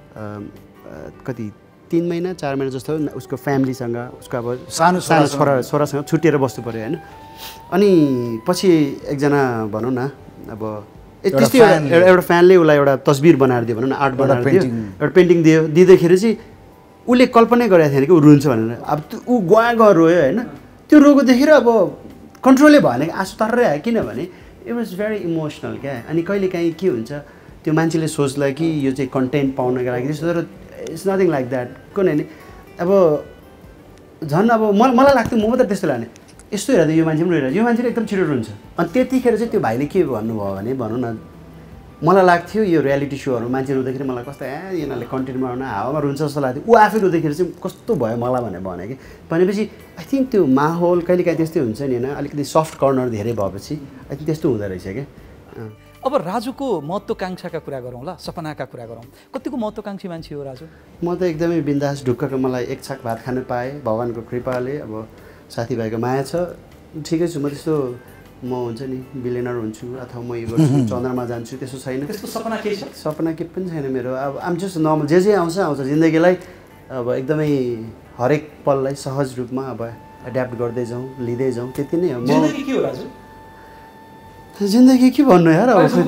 कति 3 महिना 4 महिना जस्तो उसको फ्यामिलीसँग उसको अब सानो छोरासँग छुट्टिएर बस्नु पऱ्यो होइन अनि पछि एकजना भनौँ न अब त्यस्तै एउटा फ्यानले उसलाई एउटा तस्बिर बनाएर दियो भनौँ न आर्ट बनाएर दियो एउटा पेन्टिङ दिँदाखेरि चाहिँ उसले कल्पनै गरेको थिएन कि ऊ रुन्छ भनेर अब ऊ गएर रोयो होइन त्यो रोगो देखेर अब कन्ट्रोलै भएन कि आँसु तर्रै आयो किनभने इट वाज भेरी इमोसनल क्या अनि कहिलेकाहीँ के हुन्छ त्यो मान्छेले सोच्ला कि यो चाहिँ कन्टेन्ट पाउनको लागि त्यस्तो तर इट्स नथिङ लाइक द्याट किनभने अब झन् अब मलाई लाग्थ्यो म मात्रै त्यस्तो लाग्ने यस्तो हेर्दा यो मान्छे पनि रोइरहेको यो मान्छेले एकदम छिटो रुन्छ अनि त्यतिखेर चाहिँ त्यो भाइले के भन्नुभयो भने भनौँ न मलाई लाग्थ्यो यो रियालिटी सोहरू मान्छे रुँदाखेरि मलाई कस्तो यिनीहरूले कन्टेन्ट बनाउन हावामा रुन्छ जस्तो लाग्थ्यो ऊ आफै रुँदाखेरि चाहिँ कस्तो भयो मलाई भने कि भनेपछि आई थिङ्क त्यो माहौल कहिलेकाहीँ त्यस्तै हुन्छ नि होइन अलिकति सफ्ट कर्नर धेरै भएपछि आई थिङ्क त्यस्तो हुँदो रहेछ क्या अब राजुको महत्त्वकाङ्क्षाका कुरा गरौँ ल सपनाका कुरा गरौँ कतिको महत्त्वकाङ्क्षी मान्छे हो राजु म त एकदमै बिन्दास ढुक्कको मलाई एक छाक भात खान पाएँ भगवान्को कृपाले अब साथीभाइको माया छ ठिकै छु म त्यस्तो म हुन्छ नि बिलियनर हुन्छु अथवा म यो गर्छु चन्द्रमा जान्छु त्यस्तो छैन त्यस्तो सपना केही छ सपना केही पनि छैन मेरो अब आम जस्ट नर्मल जे आउँछ जिन्दगीलाई अब एकदमै हरेक पललाई सहज रूपमा अब एड्याप्ट गर्दै जाउँ लिँदै जाउँ त्यति नै हो जिन्दगी के हो राजु जिन्दगी के भन्नु यार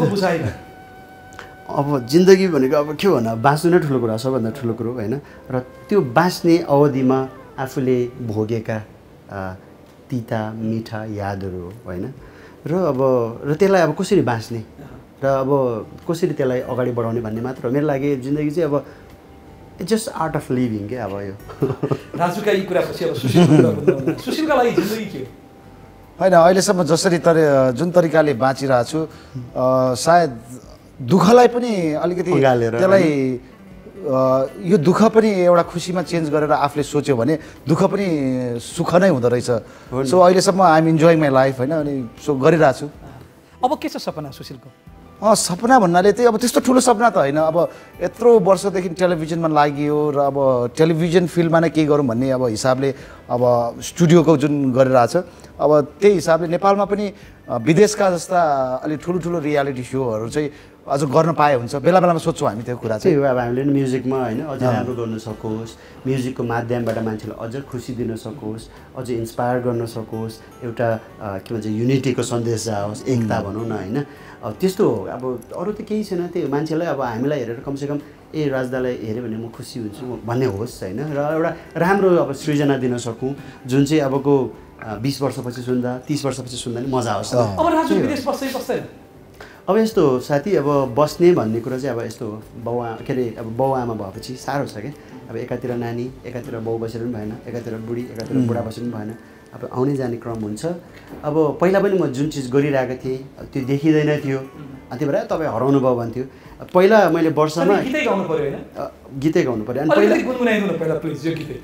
अब जिन्दगी भनेको अब के भन्नु बाँच्नु नै ठुलो कुरा सबभन्दा ठुलो कुरो होइन र त्यो बाँच्ने अवधिमा आफूले भोगेका तिता मिठा यादहरू होइन र त्यसलाई अब कसरी बाँच्ने र अब कसरी त्यसलाई अगाडि बढाउने भन्ने मात्र हो मेरो लागि जिन्दगी चाहिँ अब it's just art of living क्या अब यो राजुका यी कुरापछि अब सुशीलका लागि जिन्दगी के हो होइन अहिलेसम्म जसरी जुन तरिकाले बाँचिरहेको छु सायद दुःखलाई पनि अलिकति त्यसलाई यो दुःख पनि एउटा खुसीमा चेन्ज गरेर आफूले सोच्यो भने दुःख पनि सुख नै हुँदो रहेछ सो अहिलेसम्म I am enjoying my life होइन अनि सो गरिरहेको छु अब के छ सपना सुशीलको सपना भन्नाले चाहिँ अब त्यस्तो ठुलो सपना त होइन अब यत्रो वर्षदेखि टेलिभिजनमा लागियो र अब टेलिभिजन फिल्डमा नै केही गरौँ भन्ने अब हिसाबले अब स्टुडियोको जुन गरिरहेछ अब त्यही हिसाबले नेपालमा पनि विदेशका जस्ता अलि ठुलो ठुलो रियालिटी सोहरू चाहिँ अझ गर्न पाए हुन्छ बेला बेलामा सोध्छौँ हामी त्यो कुरा चाहिँ त्यही हो अब हामीले म्युजिकमा होइन अझ राम्रो गर्न सकोस् म्युजिकको माध्यमबाट मान्छेलाई अझ खुसी दिन सकोस् अझ इन्सपायर गर्न सकोस् एउटा के भन्छ युनिटीको सन्देश जाओस् एकता भनौँ न होइन अब त्यस्तो हो अब अरू त केही छैन त्यही मान्छेलाई अब हामीलाई हेरेर कमसेकम ए राजदालाई हेऱ्यो भने म खुसी हुन्छु भन्ने होस् होइन र एउटा राम्रो अब सृजना दिन सकौँ जुन चाहिँ अबको 20 वर्षपछि सुन्दा 30 वर्षपछि सुन्दा नि मजा आओस् अब राजु विदेश बस्दै बस्दैन अब यस्तो साथी अब बस्ने भन्ने कुरा चाहिँ अब यस्तो के अरे अब बाउ आमा भएपछि साह्रो छ क्या अब एकातिर नानी एकातिर बाउ बसेर पनि भएन एकातिर बुढी एकातिर बुढा बसेर पनि भएन अब आउने जाने क्रम हुन्छ अब पहिला पनि म जुन चिज गरिरहेको थिएँ त्यो देखिँदैन थियो त्यही भएर तपाईँ हराउनु भयो भन्थ्यो पहिला मैले वर्षमा गीतै गाउनु पर्यो होइन गीतै गाउनु पर्यो अनि पहिला गुनगुनाइदिनु पहिला प्लिज यो गीतै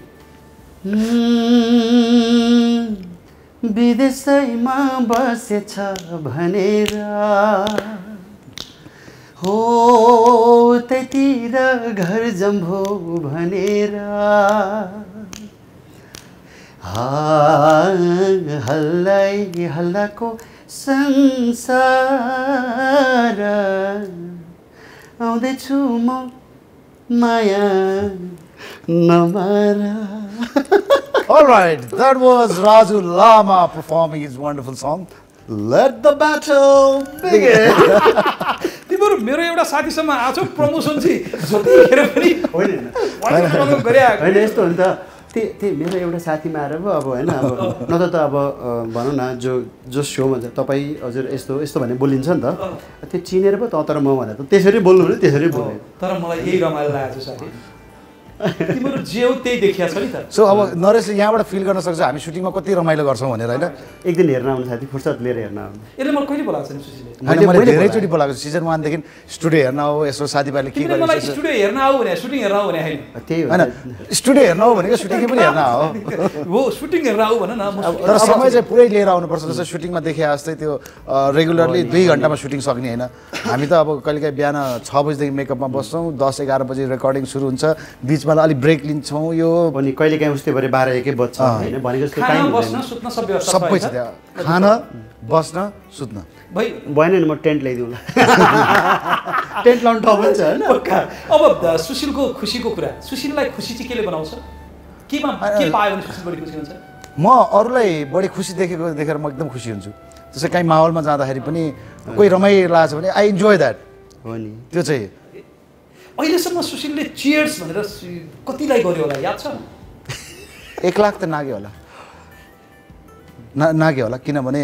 विदेशैमा बसेछ भनेर हो त्यतिर घर जम्भो भनेर हल्लै हल्लाको संसार आउँदैछु म माया नमारा All right, that was Raju Lama performing his wonderful song. Let the battle begin. तिम्रो मेरो एउटा साथीसँग आछौ प्रमोसन चाहिँ जतिखेर पनि होइन यस्तो हो नि त त्यही मेरो एउटा साथीमा आएर पो अब होइन अब न त अब भनौँ न जो सोमा तपाईँ हजुर यस्तो यस्तो भन्ने बोलिन्छ नि त त्यो चिनेर पो तर म भनेर त त्यसरी बोल्नु भने त्यसरी बोल्यो तर मलाई यही रमाइलो लागेको छ साथी तिम्रो जे हो त्यही देखिया छ नि त सो अब नरेशले यहाँबाट फिल गर्न सक्छ हामी सुटिङमा कति रमाइलो गर्छौँ भनेर होइन एक दिन हेर्न आउनु साथी फुर्सद लिएर हेर्न आउनु यसले मलाई कहिले बोलाएको छ नि सुशीलले मैले धेरैचोटि बोलाएको छु सिजन 1 देखि स्टुडियो हेर्न हो यसो साथीभाइले के तिमीले मलाई स्टुडियो हेर्न आऊ भने सुटिङ हेर्न आऊ भने हैन त्यही हो होइन स्टुडियो हेर्न हो भनेको सुटिङ पनि हेर्न हो हो सुटिङ हेर्न आऊ भन न तर समय चाहिँ पुरै लिएर आउनुपर्छ जस्तो सुटिङमा देखे जस्तै त्यो रेगुलरली 2 घन्टामा सुटिङ सक्ने होइन हामी त अब कहिलेकाहीँ बिहान 6 बजीदेखि मेकअपमा बस्छौँ 10-11 बजी रेकर्डिङ सुरु हुन्छ बिचमा अलिक ब्रेक लिन्छौँ यो अनि कहिलेकाहीँ उस्तै भरे 12-1 बज्छ होइन भनेको जस्तो टाइम बस्न सुत्न सब व्यवस्था सबै छ त्यहाँ खान बस्न सुत्न भाइ भएन नि म टेन्ट ल्याइदिउँला टेन्ट लाउनु ठाउँ पनि छ होइन अब सुशीलको खुसीको कुरा सुशीललाई खुसी चाहिँ केले बनाउँछ केमा के पायो भने सुशील बढी खुसी हुन्छ म अरूलाई बढी खुसी देखेको देखेर म एकदम खुसी हुन्छु जस्तै काहीँ माहौलमा जाँदाखेरि पनि कोही रमाइरहेको छ भने आई इन्जोय द्याट हो नि त्यो चाहिँ अहिलेसम्म सुशीलले चियर्स भनेर कतिलाई गर्यो होला याद छ 1 लाख त नाग्यो होला नाग्यो होला किनभने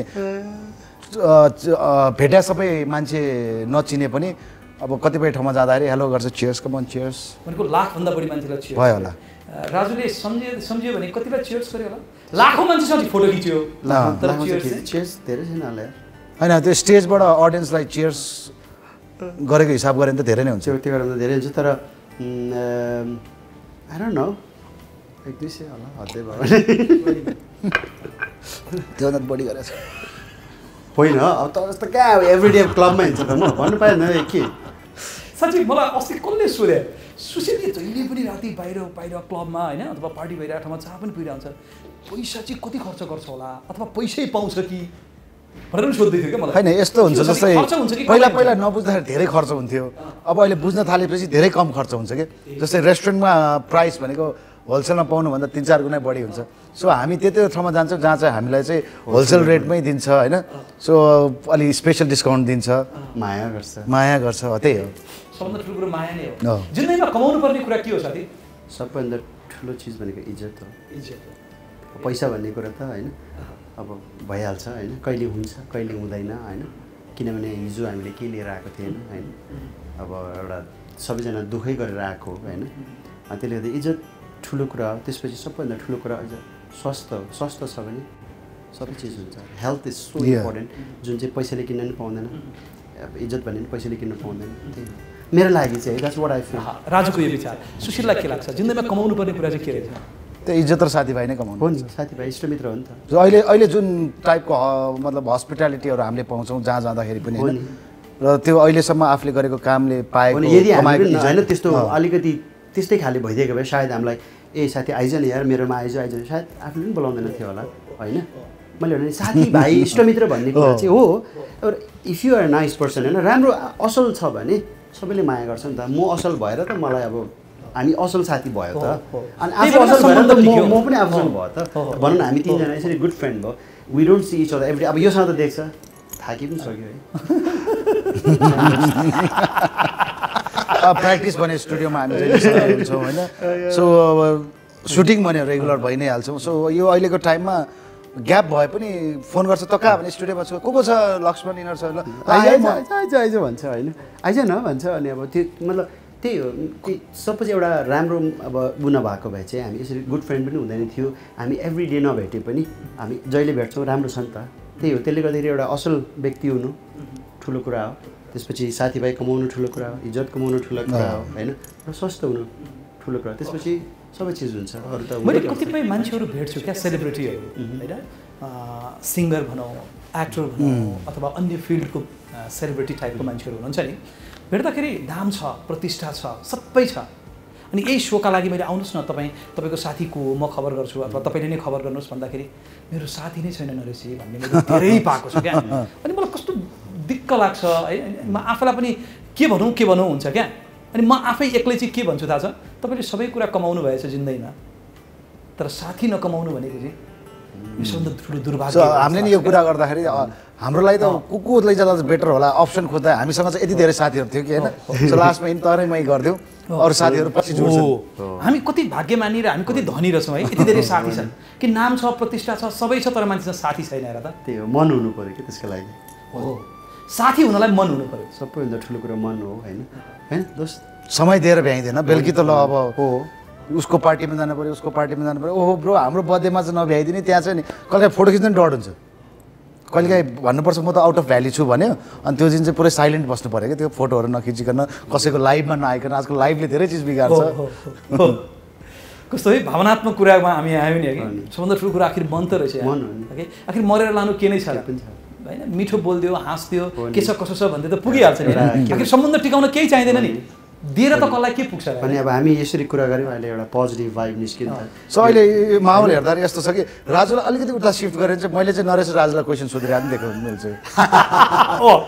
भेट्या सबै मान्छे नचिने पनि अब कतिपय ठाउँमा जाँदाखेरि हेलो गर्छ चियर्स कम अन चियर्स भनेको लाखभन्दा बढी मान्छेलाई चियर्स भयो होला राजुले सम्झियो भने कतिलाई चियर्स गर्यो होला लाखौँ मान्छेसँग फोटो खिच्यो तर चियर्स धेरै छैन होला होइन त्यो स्टेजबाट अडियन्सलाई चियर्स गरेको हिसाब गरे भने त धेरै नै हुन्छ त्यो गरेर त धेरै हुन्छ तर आई डोन्ट नो 1-200 होला हद्दै भयो त्योभन्दा बढी गरेछ होइन अब त जस्तो कहाँ अब एभ्रिडे क्लबमा हिँड्छ त म भन्नु पाएन के साँच्चै मलाई अस्ति कसले सोधे सुशीलले जहिले पनि राति बाहिर क्लबमा होइन अथवा पार्टी भइरहेको ठाउँमा जहाँ पनि पुगिरहन्छ पैसा चाहिँ कति खर्च गर्छ होला अथवा पैसै पाउँछ कि भनेर पनि सोध्दै थियो क्या मलाई होइन यस्तो हुन्छ जस्तै पहिला नबुझ्दाखेरि धेरै खर्च हुन्थ्यो अब अहिले बुझ्न थालेपछि धेरै कम खर्च हुन्छ कि जस्तै रेस्टुरेन्टमा प्राइस भनेको होलसेलमा पाउनुभन्दा 3-4 गुणा बढी हुन्छ सो हामी त्यति ठाउँमा जान्छौँ जहाँ चाहिँ हामीलाई चाहिँ होलसेल रेटमै दिन्छ होइन सो अलि स्पेसल डिस्काउन्ट दिन्छ माया गर्छ त्यही हो सबभन्दा ठुलो कुरो माया नै हो जिन्दगीमा कमाउनु पर्ने कुरा के हो साथी सबभन्दा ठुलो चिज भनेको इज्जत हो इज्जत हो पैसा भन्ने कुरा त होइन अब भइहाल्छ होइन कहिले हुन्छ कहिले हुँदैन होइन किनभने हिजो हामीले के लिएर आएको थिएन होइन अब एउटा सबैजना दुःखै गरेर आएको होइन त्यसले गर्दा इज्जत ठुलो कुरा हो त्यसपछि सबभन्दा ठुलो कुरा अझ स्वास्थ्य छ भने सबै चिज हुन्छ हेल्थ इज सो इम्पोर्टेन्ट जुन चाहिँ पैसाले किन्न पनि पाउँदैन अब इज्जत भन्ने पनि पैसाले किन्न पाउँदैन त्यही मेरो लागि चाहिँ द्याट्स व्हाट आई फिल राजुको यो विचार सुशीललाई के लाग्छ जिन्दगीमा कमाउनु पर्ने कुरा चाहिँ के रहेछ त्यो इज्जत र साथीभाइ नै कमाउनु हो नि साथीभाइ इष्टमित्र हो नि त अहिले अहिले जुन टाइपको मतलब हस्पिटालिटीहरू हामीले पाउँछौँ जहाँ जाँदाखेरि पनि होइन र त्यो अहिलेसम्म आफूले गरेको कामले पाएको यदि हामी होइन त्यस्तो अलिकति त्यस्तै खाले भइदिएको भए सायद हामीलाई ए साथी आइज नि यार मेरोमा आइज सायद आफूले पनि बोलाउँदैन थियो होला होइन मैले भने साथीभाइ इष्टमित्र भन्ने कुरा चाहिँ हो और if you are nice person होइन राम्रो असल छ भने सबैले माया गर्छ नि त म असल भएर त मलाई अब हामी असल साथी भयो त अनि आफू असल भएर त म पनि आफूसँग भयो त भनौँ न हामी तिनजना यसरी गुड फ्रेन्ड भयो we don't see each other every अब योसँग त देख्छ थाकी पनि सक्यो है प्र्याक्टिस भने स्टुडियोमा हामी जहिले हुन्छौँ होइन सो अब सुटिङ भने रेगुलर भइ नै हाल्छौँ सो यो अहिलेको टाइममा ग्याप भए पनि फोन गर्छ त कहाँ भने स्टुडियोमा छ को छ लक्ष्मण यिनीहरू छ ल आइज भन्छ होइन आइज न भन्छ अनि अब त्यो मतलब त्यही हो सपोज एउटा राम्रो अब उ नभएको भए चाहिँ हामी यसरी गुड फ्रेन्ड पनि हुँदैन थियो हामी एभ्री डे नभेटे पनि हामी जहिले भेट्छौँ राम्रो छ नि त त्यही हो त्यसले गर्दाखेरि एउटा असल व्यक्ति हुनु ठुलो कुरा हो त्यसपछि साथीभाइ कमाउनु ठुलो कुरा हो इज्जत कमाउनु ठुलो कुरा हो होइन र स्वस्थ हुनु ठुलो कुरा त्यसपछि सबै चिज हुन्छ अरू त मैले कतिपय मान्छेहरू भेट्छु क्या सेलिब्रिटीहरू होइन सिङ्गर भनौँ एक्टर भनौँ अथवा अन्य फिल्डको सेलिब्रिटी टाइपको मान्छेहरू हुनुहुन्छ नि भेट्दाखेरि नाम छ प्रतिष्ठा छ सबै छ अनि यही सोका लागि मैले आउनुहोस् न तपाईँको साथी को हो म खबर गर्छु अथवा तपाईँले नै खबर गर्नुहोस् भन्दाखेरि मेरो साथी नै छैन नरेसी भन्ने मैले धेरै पाएको छु क्या अनि मलाई कस्तो दिक्क लाग्छ है म आफूलाई पनि के भनौँ हुन्छ क्या अनि म आफै एक्लै चाहिँ के भन्छु थाहा छ तपाईँले सबै कुरा कमाउनु भएछ जिन्दगीमा तर साथी नकमाउनु भनेको चाहिँ यसभन्दा ठुलो दुर्भाग्य हामीले नि यो कुरा गर्दाखेरि हाम्रो लागि त को लैजाँदा बेटर होला अप्सन खोज्दा हामीसँग चाहिँ यति धेरै साथीहरू थियो कि होइन सो लास्टमा इन्तरमै गरिदिउँ अरू साथीहरू पछि जोड्छन् हामी कति भाग्यमानी र हामी कति धनी रहेछौँ है यति धेरै साथी छन् कि नाम छ प्रतिष्ठा छ सबै छ तर मान्छेसँग साथी छैन हेर त त्यही हो मन हुनु पऱ्यो कि त्यसको लागि हो साथी हुनलाई मन हुनु पऱ्यो सबैभन्दा ठुलो कुरा मन हो होइन होइन दोस्त समय दिएर भ्याइँदैन बेलुकी त ल अब हो उसको पार्टीमा जानु पऱ्यो उसको पार्टीमा जानु पऱ्यो ओहो ब्रो हाम्रो बर्थडेमा चाहिँ नभ्याइदिने त्यहाँ चाहिँ नि कहिलेकाहीँ फोटो खिच्नु डर हुन्छ कहिलेकाहीँ भन्नुपर्छ म त आउट अफ भ्याली छु भन्यो अनि त्यो दिन चाहिँ पुरै साइलेन्ट बस्नु पऱ्यो क्या त्यो फोटोहरू नखिचिकन कसैको लाइभमा नआइकन आजकल लाइभले धेरै चिज बिगार्छ कस्तो है भावनात्मक कुरामा हामी आयौँ नि सबभन्दा ठुलो कुरा आखिर मन त रहेछ आखिर मरेर लानु के नै छ होइन मिठो बोलिदियो हाँस्दियो के छ कसो छ भन्दै त पुगिहाल्छ नि आखिर सम्बन्ध टिकाउन केही चाहिँदैन नि दिएर त कसलाई के पुग्छ अनि अब हामी यसरी कुरा गऱ्यौँ अहिले एउटा पोजिटिभ भाइब निस्किन्छ सो अहिले माहौल हेर्दाखेरि यस्तो छ कि राजुलाई अलिकति उता सिफ्ट गरेर चाहिँ मैले चाहिँ नरेश राजुलाई क्वेसन सोधिरहेको देखेको मैले चाहिँ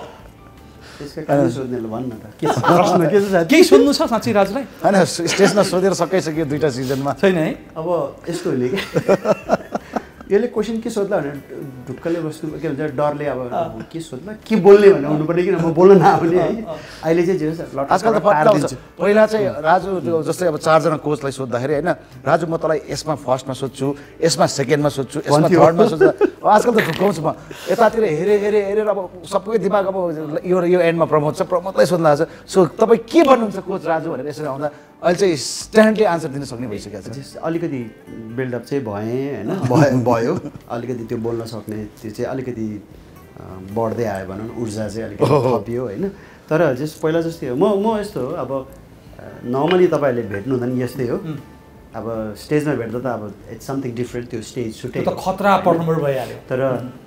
केही सोध्नु छ साँच्चै राजुलाई होइन स्टेजमा सोधेर सकिसक्यो 2टा सिजनमा छैन है अब यस्तो हुने कि यसले क्वेसन के सोध्ला भने ढुक्कले बस्नु के भन्छ डरले अब के सोध्ला के बोल्ने भन्ने हुनुपर्ने किन म बोल्न नआउने है अहिले चाहिँ जे होस् आजकल त फट्टा हुन्छ पहिला चाहिँ राजु जस्तै अब 4 जना कोचलाई सोद्धाखेरि होइन राजु म तँलाई यसमा फर्स्टमा सोध्छु यसमा सेकेन्डमा सोध्छु यसमा थर्डमा सोध्छु आजकल त ढुक्काउँछु म यतातिर हेरेर अब सबैको दिमाग अब यो एन्डमा प्रमोद छ प्रमोदलाई सोध्नु छ सो तपाईँ के भन्नुहुन्छ कोच राजु भनेर यसरी आउँदा अहिले चाहिँ स्ट्यान्डली आन्सर दिन सक्ने भइसकेको छ अलिकति बिल्डअप चाहिँ भएँ भयो अलिकति त्यो बोल्न सक्ने त्यो चाहिँ अलिकति बढ्दै आयो भनौँ न ऊर्जा चाहिँ अलिकति थपियो होइन तर पहिला जस्तै हो म यस्तो हो अब नर्मली तपाईँहरूले भेट्नु हुँदा नि यस्तै हो अब स्टेजमा भेट्दा त अब इट्स समथिङ डिफ्रेन्ट त्यो स्टेज सुटे त खतरा पर्फर्मर भइहाल्यो तर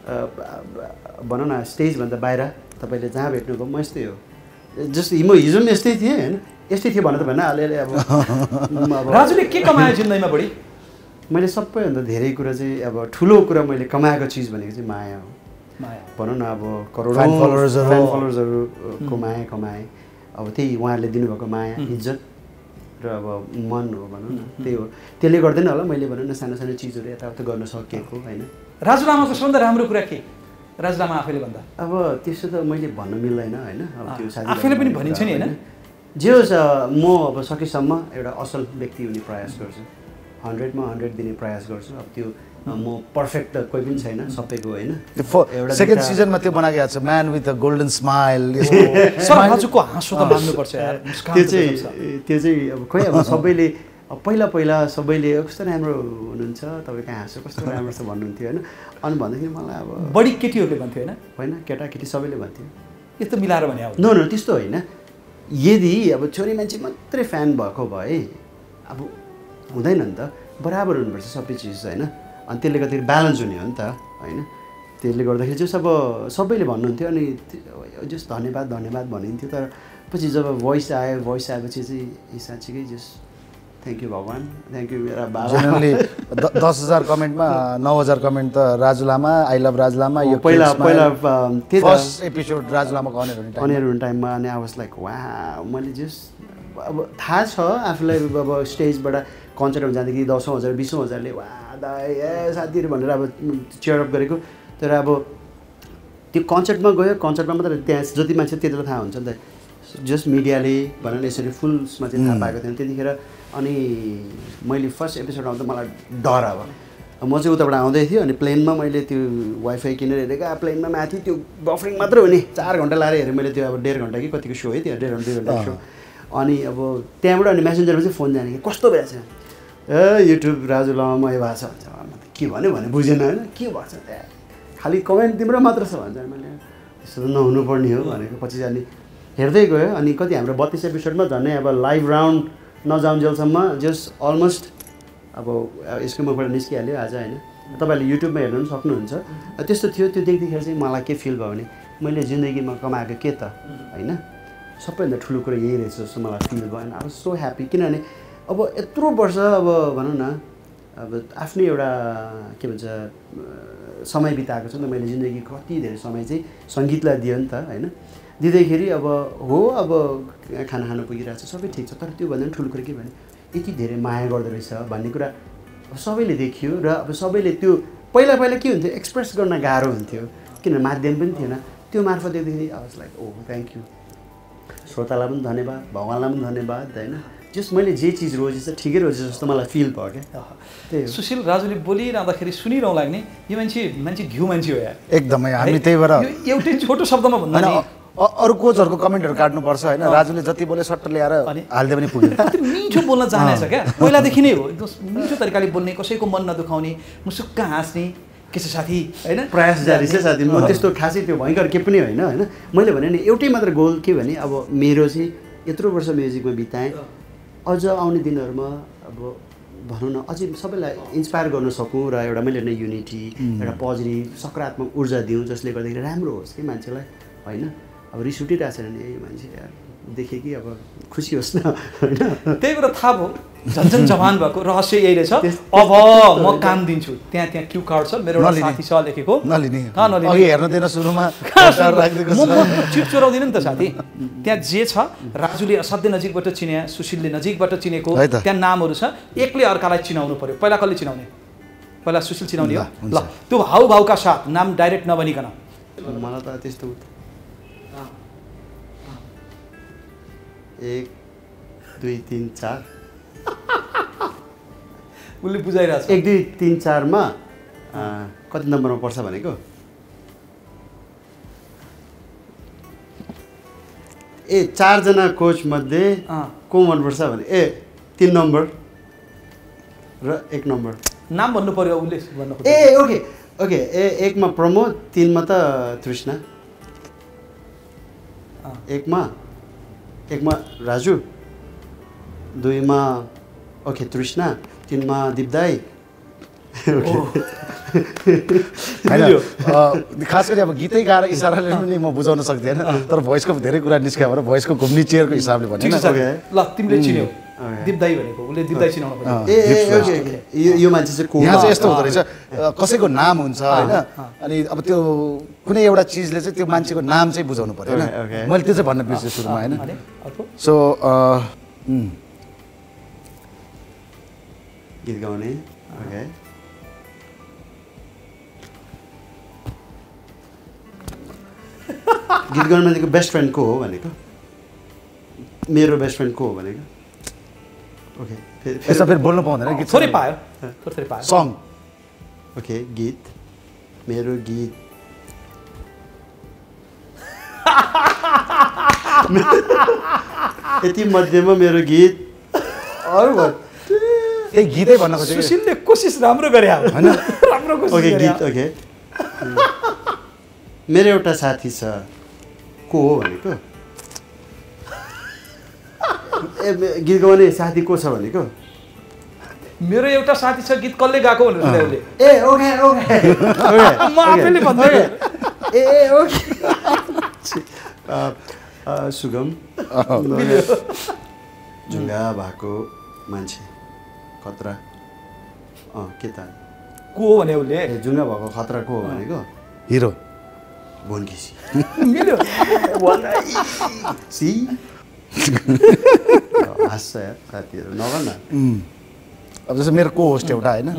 भनौँ न स्टेजभन्दा बाहिर तपाईँले जहाँ भेट्नुभयो म यस्तै हो जस्तो म हिजो पनि यस्तै थिएँ होइन यस्तै थियो भन्नु त भएन अलिअलि अब राजुले के कमायो जिन्दगीमा बढी मैले सबैभन्दा धेरै कुरा चाहिँ अब ठुलो कुरा मैले कमाएको चिज भनेको चाहिँ माया हो भनौँ न अब करोडौँ फ्यान फलोवर्सहरू कमाएँ अब त्यही उहाँहरूले दिनुभएको माया इज्जत र अब मन हो भनौँ न त्यही हो त्यसले गर्दैन होला मैले भनौँ न सानो सानो चिजहरू यताउता गर्न सकेको होइन राजु लामाको सबभन्दा राम्रो कुरा के राजु लामा आफैले भन्दा अब त्यस्तो त मैले भन्न मिल्दैन होइन अब त्यो साथी आफैले पनि भनिन्छ नि होइन जे होस् म अब सकेसम्म एउटा असल व्यक्ति हुने प्रयास गर्छु 100मा 100 दिने प्रयास गर्छु अब त्यो म पर्फेक्ट त कोही पनि छैन सबैको होइन एउटा सेकेन्ड सिजनमा त्यो बनाएको छ man with a golden smile राजुको हाँसो त मान्नुपर्छ यार त्यो चाहिँ अब खोइ अब सबैले पहिला सबैले कस्तो राम्रो हुनुहुन्छ तपाईँको हाँसो कस्तो राम्रो छ भन्नुहुन्थ्यो होइन अनि भन्दाखेरि मलाई अब बढी केटीहरूले भन्थ्यो होइन होइन केटाकेटी सबैले भन्थ्यो यस्तो मिलाएर भने नो त्यस्तो होइन यदि अब छोरी मान्छे मात्रै फ्यान भएको भए अब हुँदैन नि त, बराबर हुनुपर्छ सबै चिज होइन। अनि त्यसले गर्दाखेरि ब्यालेन्स हुने हो नि त होइन। त्यसले गर्दाखेरि चाहिँ अब सबैले भन्नुहुन्थ्यो अनि जस्ट धन्यवाद धन्यवाद भनिन्थ्यो। तर पछि जब भोइस आएपछि चाहिँ साँच्चीकै जस्ट थ्याङ्क यू भगवान्, थ्याङ्क यू मेरा बाबा। जेनरली 10,000 कमेन्टमा 9,000 कमेन्ट त राजु लामा, आई लभ राजु लामा, यो पहिला त्यही फर्स्ट एपिसोड राजु लामाको अनियर हुने टाइममा। अनि आई वाज लाइक वा, मैले जस्ट अब थाहा छ आफूलाई अब स्टेजबाट कन्सर्टहरू जाँदाखेरि 10,000 20,000ले वा दाइ ए साथीहरू भनेर अब चियरअप गरेको। तर अब त्यो कन्सर्टमा गयो, कन्सर्टमा मात्र त्यहाँ जति मान्छे त्यति थाहा हुन्छ नि त, जस्ट मिडियाले भनेर यसरी फुल्समा चाहिँ थाहा पाएको थिएन त्यतिखेर। अनि मैले फर्स्ट एपिसोड आउँदा मलाई डर अब म चाहिँ उताबाट आउँदै थियो अनि प्लेनमा मैले त्यो वाइफाई किनेर हेरेको, प्लेनमा माथि त्यो बफरिङ मात्र हुने 4 घन्टा लाएर हेरेँ मैले त्यो अब 1.5 घन्टा कि कतिको सो है त्यो 1.5 घन्टा 2 घन्टाको सो। अनि अब त्यहाँबाट अनि मेसेन्जरमा चाहिँ फोन जाने कि कस्तो भएछ ए युट्युब राजु लामा यो भएको छ भन्छ। के भन्यो भने बुझेन होइन, के भएको छ त्यहाँ खालि कमेन्ट तिम्रो मात्र छ भन्छ। मैले त्यस्तो त नहुनुपर्ने हो भनेको। पछि अनि हेर्दै गयो अनि कति हाम्रो 32 एपिसोडमा झन्डै अब लाइभ राउन्ड नजाउन्जेलसम्म जस्ट अलमोस्ट अब यसको मुखबाट निस्किहाल्यो आज होइन। तपाईँहरूले युट्युबमा हेर्नु पनि सक्नुहुन्छ। त्यस्तो थियो। त्यो देख्दाखेरि चाहिँ मलाई के फिल भयो भने मैले जिन्दगीमा कमाएको के त होइन, सबैभन्दा ठुलो कुरो यही रहेछ जस्तो मलाई फिल भयो। अनि आई वाज सो ह्याप्पी किनभने अब यत्रो वर्ष अब भनौँ न अब आफ्नै एउटा के भन्छ समय बिताएको छ नि त मैले। जिन्दगी कति धेरै समय चाहिँ सङ्गीतलाई दियो नि त होइन। दिँदैखेरि अब हो अब खाना खानु पुगिरहेको छ सबै ठिक छ, तर त्योभन्दा पनि ठुलो कुरो के भने यति धेरै माया गर्दो रहेछ भन्ने कुरा सबैले देखियो। र अब सबैले त्यो पहिला के हुन्थ्यो एक्सप्रेस गर्न गाह्रो हुन्थ्यो किनभने माध्यम पनि थिएन। त्यो मार्फत देख्दाखेरि I was like oh thank you, श्रोतालाई पनि धन्यवाद, भगवान्लाई पनि धन्यवाद होइन। जस्ट मैले जे चिज रोजेछ ठिकै रोजेछ जस्तो मलाई फिल भयो क्या। त्यही सुशील राजुले बोलिरहँदाखेरि सुनिरहँ लाग्ने यो मान्छे घिउ मान्छे हो यार एकदमै। हामी त्यही भएर एउटै छोटो शब्दमा भन्दा नि अरू कोचहरूको कमेन्टहरूको काट्नुपर्छ होइन। राजुले जति बोले सट्ट ल्याएर हाल्दै पनि पुग्यो। मिठो बोल्न जानेछ क्या, पहिलादेखि नै हो। एकदम मिठो तरिकाले बोल्ने, कसैको मन नदुखाउने, मुसुक्क हाँस्ने के छ साथी होइन। प्रयास जारी छ साथी। म त्यस्तो खासै त्यो भयङ्कर के पनि होइन होइन। मैले भने नि एउटै मात्र गोल के भने अब मेरो चाहिँ यत्रो वर्ष म्युजिकमा बिताएँ, अझ आउने दिनहरूमा अब भनौँ न अझै सबैलाई इन्सपायर गर्न सकूँ र एउटा मैले नै युनिटी एउटा पोजिटिभ सकारात्मक ऊर्जा दिउँ जसले गर्दाखेरि राम्रो होस् कि मान्छेलाई होइन। अब रिस उठिरहेको छैन नि मान्छे यार देखेँ कि अब खुसी होस् न होइन। त्यही भएर थाहा भयो झन् जवान भएको रहस्य यही रहेछ। अब म काम दिन्छु। त्यहाँ क्यु कार्ड छ मेरो एउटा साथी छ लेखेको नलिने अघि हेर्न दिएर सुरुमा चिप चोराउँदिनँ नि त साथी। त्यहाँ जे छ राजुले असाध्यै नजिकबाट चिने, सुशीलले नजिकबाट चिनेको त्यहाँ नामहरू छ। एकले अर्कालाई चिनाउनु पर्यो। पहिला कसले चिनाउने? पहिला सुशील चिनाउने हो ल। त्यो हाउभावका साथ नाम डाइरेक्ट नभनिकन मलाई त त्यस्तो 1 2 3 4 उसले बुझाइरहेको छ। 1 2 3 4 मा कति नम्बरमा पर्छ भनेको ए 4 जना कोच मध्ये को मनपर्छ भने 3 नम्बर र 1 नम्बर नाम भन्नु पर्यो उसले भन्नु ए ओके ओके 1 मा प्रमोद, 3 मा त तृष्णा, 1 मा राजु, 2 मा ओके तृष्णा, 3 मा दिपदाई। खास गरी अब गीतै गाएर इसाराले पनि म बुझाउन सक्दिनँ, तर भोइसको धेरै कुरा निस्क्यो भएर भोइसको घुम्ने चेयरको हिसाबले भने ल तिमीले चिन्यौ दिपदाई भनेको उसले दिपदाई चिनाउनु पर्यो। यो मान्छे चाहिँ को यहाँ चाहिँ यस्तो हुँदो रहेछ कसैको नाम हुन्छ होइन। अनि अब त्यो कुनै एउटा चिजले चाहिँ त्यो मान्छेको नाम चाहिँ बुझाउनु पर्यो होइन। मैले त्यो चाहिँ भन्न बिर्सेँ सुरुमा होइन। सो गीत गाउने ओके गीत गाउनु भनेको बेस्ट फ्रेन्ड को हो भनेको मेरो बेस्ट फ्रेन्ड को हो भनेको ओके यसो फेरि बोल्नु पाउँदैन गीत थोरै पायो थोरै पायो सङ ओके गीत मेरो गीत यति मध्येमा मेरो गीत अरू त्यही गीतै भन्न खोजेको सुशीलले कोसिस राम्रो गरे हैन राम्रो कोसिस ओके गीत ओके मेरो एउटा साथी छ को हो भनेको गीत गाउने साथी को छ भनेको मेरो एउटा साथी छ गीत कसले गाएको भनेर सोधे उसले ए ओके ओके म आफैले भन्दै ए ओके सुगम झुङ्गा भएको मान्छे खतरा के त को हो भने उसले ए झुङ्गा भएको खतरा को हो भनेको हिरो बोनकिसी मिल्यो सी हाँस्छ यार साथीहरू नगर न अब जस्तो मेरो को होस्ट एउटा होइन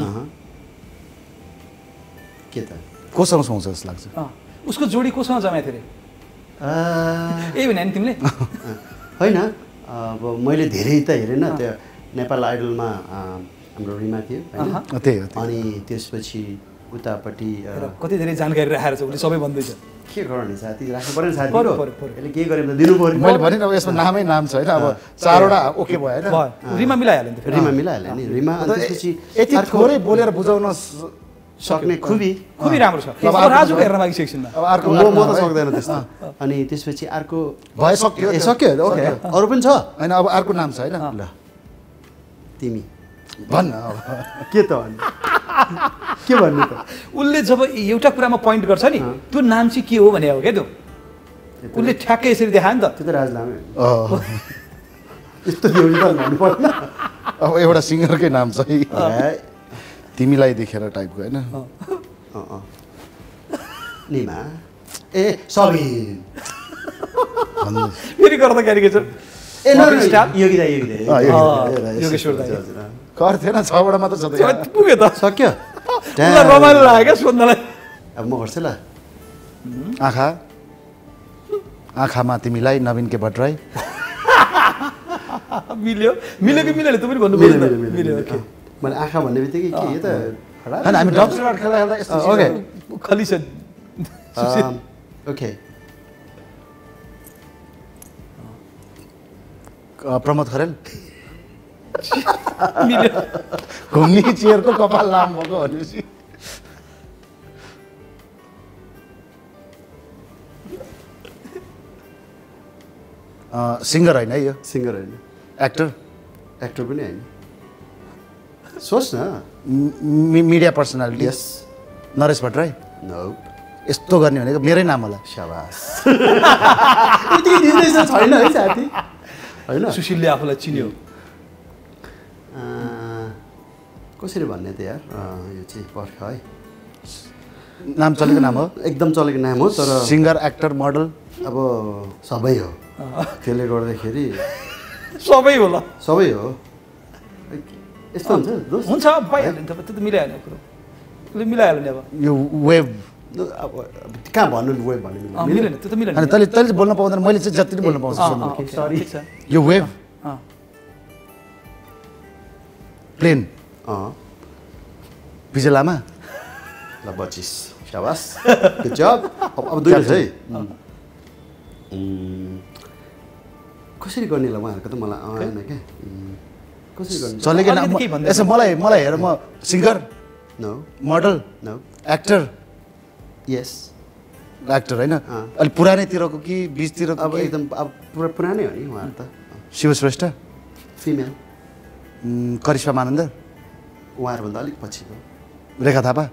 के त कोसँग सुहाउँछ जस्तो लाग्छ उसको जोडी कोसँग जमाएको थियो रे ए भने नि तिमीले होइन अब मैले धेरै त हेरेन त्यो नेपाल आइडलमा हाम्रो रिमा थियो होइन त्यही हो अनि त्यसपछि उतापट्टि कति धेरै जानकारी राखेर छ उसले सबै भन्दैछ के गर्ने साथी राख्नु पऱ्यो नि साथी पर्यो, पर्यो, पर्यो। यसले के गरेर दिनु पऱ्यो मैले भने अब यसमा नामै नाम छ होइन अब 4वटा ओके भयो होइन भयो रिमा मिलाइहाल्यो नि त फेरि रिमा मिलाइहाल्यो नि रिमा अनि त्यसपछि यति थोरै बोलेर बुझाउन सक्ने खुबी खुबै राम्रो छ अब अब राजुको हेर्न बाँकी सेक्सनमा अब अर्को म त सक्दैन त्यस्तो अनि त्यसपछि अर्को भयो सक्यो ए सक्यो ओके अरू पनि छ होइन अब अर्को नाम छ होइन ल तिमी भन्न अब के त भन्नु के भन्नु त उसले जब एउटा कुरामा पोइन्ट गर्छ नि त्यो नाम चाहिँ के हो भने हो क्या त्यो उसले ठ्याक्कै यसरी देखायो नि त त्यो त राजलामै यस्तो देउली त भन्नु पर्दैन अब एउटा सिङ्गरकै नाम छ है ए, तिमीलाई देखेर टाइपको होइन निमा ए सबिन फेरि गर्दा क्यारिकेचर ए न स्टार योगिता योगेश्वर दाइ कर थिएन 6वटा मात्र छ त यहाँ। पुग्यो त सक्यो उसलाई रमाइलो लाग्यो क्या सोध्नलाई अब म गर्छु ल आँखा आँखामा तिमीलाई नवीन के भट्टराई मिल्यो मिल्यो कि मिलेन तँ पनि भन्नु मिल्यो पर्यो मिल्यो त। मिल्यो मिल्यो मैले आँखा भन्ने बित्तिकै के यो त होइन हामी डब स्लट खेल्दा खेल्दा यस्तो ओके खली छ ओके प्रमोद खरेल मिल्यो घुम्ने चेयरको कपाल लामो भएको भनेपछि सिङ्गर होइन है यो सिङ्गर होइन एक्टर एक्टर पनि होइन सोच न media personality yes Naresh Bhattarai no यस्तो गर्ने भनेको मेरै नाम होला शाबास यति निर्देश छैन है साथी होइन सुशीलले आफूलाई चिन्यो कसरी भन्ने त यार यो चाहिँ पर्ख है नाम चलेको नाम हो एकदम चलेको नाम हो तर सिङ्गर एक्टर मोडल अब सबै हो त्यसले गर्दाखेरि सबै होला सबै हो यस्तो हुन्छ दोस्त हुन्छ पाइहाल्यो नि त त्यो त मिलाइहाल्यो कुरो उसले मिलाइहाल्यो नि अब यो वेब अब कहाँ भन्नु वेब भन्नु मिल्यो मिलेन त्यो त मिलेन अनि तैँले चाहिँ बोल्न पाउँदैन मैले चाहिँ जति नै बोल्न पाउँछु सुन्नु। सरी ठिक छ यो वेब अँ। प्लेन विजय लामा ल 25 शाबास गुड जब अब दुईटा छ है कसरी गर्ने ल उहाँहरूको त मलाई आएन क्या कसरी गर्ने चलेको नाम अलिकति केही भन्दै यसो मलाई हेर म singer no model no actor yes actor होइन अलिक पुरानैतिरको कि बिचतिरको अब कि एकदम अब पुरा पुरानै हो नि उहाँहरू त शिवश्रेष्ठ फिमेल करिश्मा मानन्दर उहाँहरूभन्दा अलिक पछिको रेखा थापा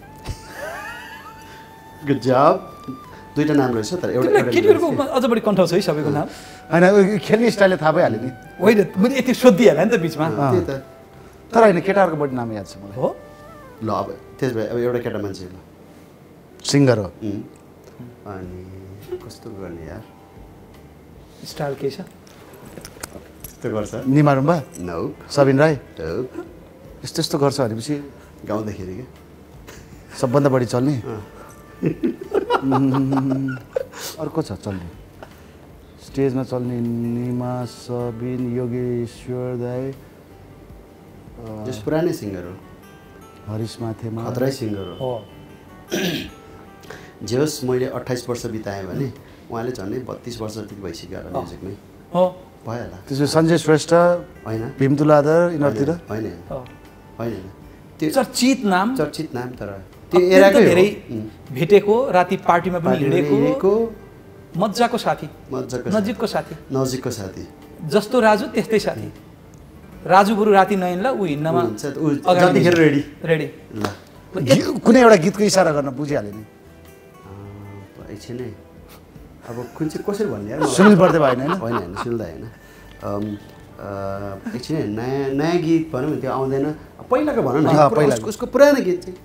गुड जब दुईटा नाम रहेछ तर एउटा केटीहरूको अझ बढी कन्ठ छ है सबैको नाम होइन खेल्ने स्टाइलले थाहा भइहाल्यो नि होइन मैले यति सोधिहालेँ नि त बिचमा त्यही त तर होइन केटाहरूको बढी नाम याद छ मलाई हो ल अब त्यस भए अब एउटा केटा मान्छे ल सिङ्गर हो अनि कस्तो गर्ने यार स्टाइल के छ त्यो गर्छ निमा रुम्बा नो सबिन राई नो यस्तो यस्तो गर्छ भनेपछि गाउँदाखेरि क्या सबभन्दा बढी चल्ने अर्को छ चल्ने स्टेजमा चल्ने निमा सबिन योगेश्वर दाई जस पुरानै सिङ्गर हो हरिश माथेमा खतरै सिङ्गर हो जे होस् मैले 28 वर्ष बिताएँ भने उहाँले झन्डै 32 वर्ष जति भइसक्यो होला म्युजिकमै हो भइहाल्ला त्यसपछि सञ्जय श्रेष्ठ होइन भीम तुलाधर यिनीहरूतिर होइन होइन त्यो चर्चित नाम चर्चित नाम तर त्यो अत्यन्त एराकै धेरै हो भेटेको राति पार्टीमा पनि हिँडेको हिँडेको मजाको साथी मजाको नजिकको साथी नजिकको साथी जस्तो राजु त्यस्तै साथी राजु बरु राति नहिँड्ला ऊ हिँड्नमा जतिखेर रेडी रेडी कुनै एउटा गीतको इसारा गर्न बुझिहाल्यो नि एकछिन है अब कुन चाहिँ कसरी भन्ने यार सुनिल पर्दै भएन होइन होइन सुन्दा होइन एकछिन नयाँ नयाँ गीत भनौँ भने त्यो आउँदैन पहिलाको भनौँ न पहिलाको। उसको पुरानो गीत चाहिँ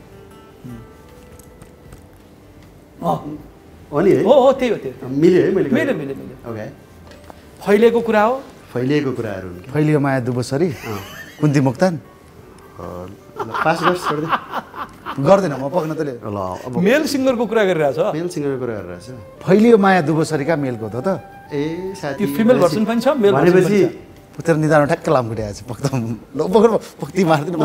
हो नि है हो हो त्यही हो त्यही मिल्यो है मैले मिल्यो मिल्यो मिल्यो ओके फैलिएको कुरा हो फैलिएको कुराहरू हुन् फैलियो माया दुबसरी कुन्ती मोक्तान पास गर्छ छोड्दै गर्दैन म पक्न तैँले ल अब मेल सिङ्गरको कुरा गरिरहेछ मेल सिङ्गरको कुरा गरेर छ फैलियो माया दुबसरी कहाँ मेलको त ए साथी त्यो फिमेल भर्सन पनि छ मेल भर्सन भनेपछि पनि छ तेरो निधारमा ठ्याक्क लामखुट्टे आएछ पक्दम ल पक्र पक्ति मार्दिनु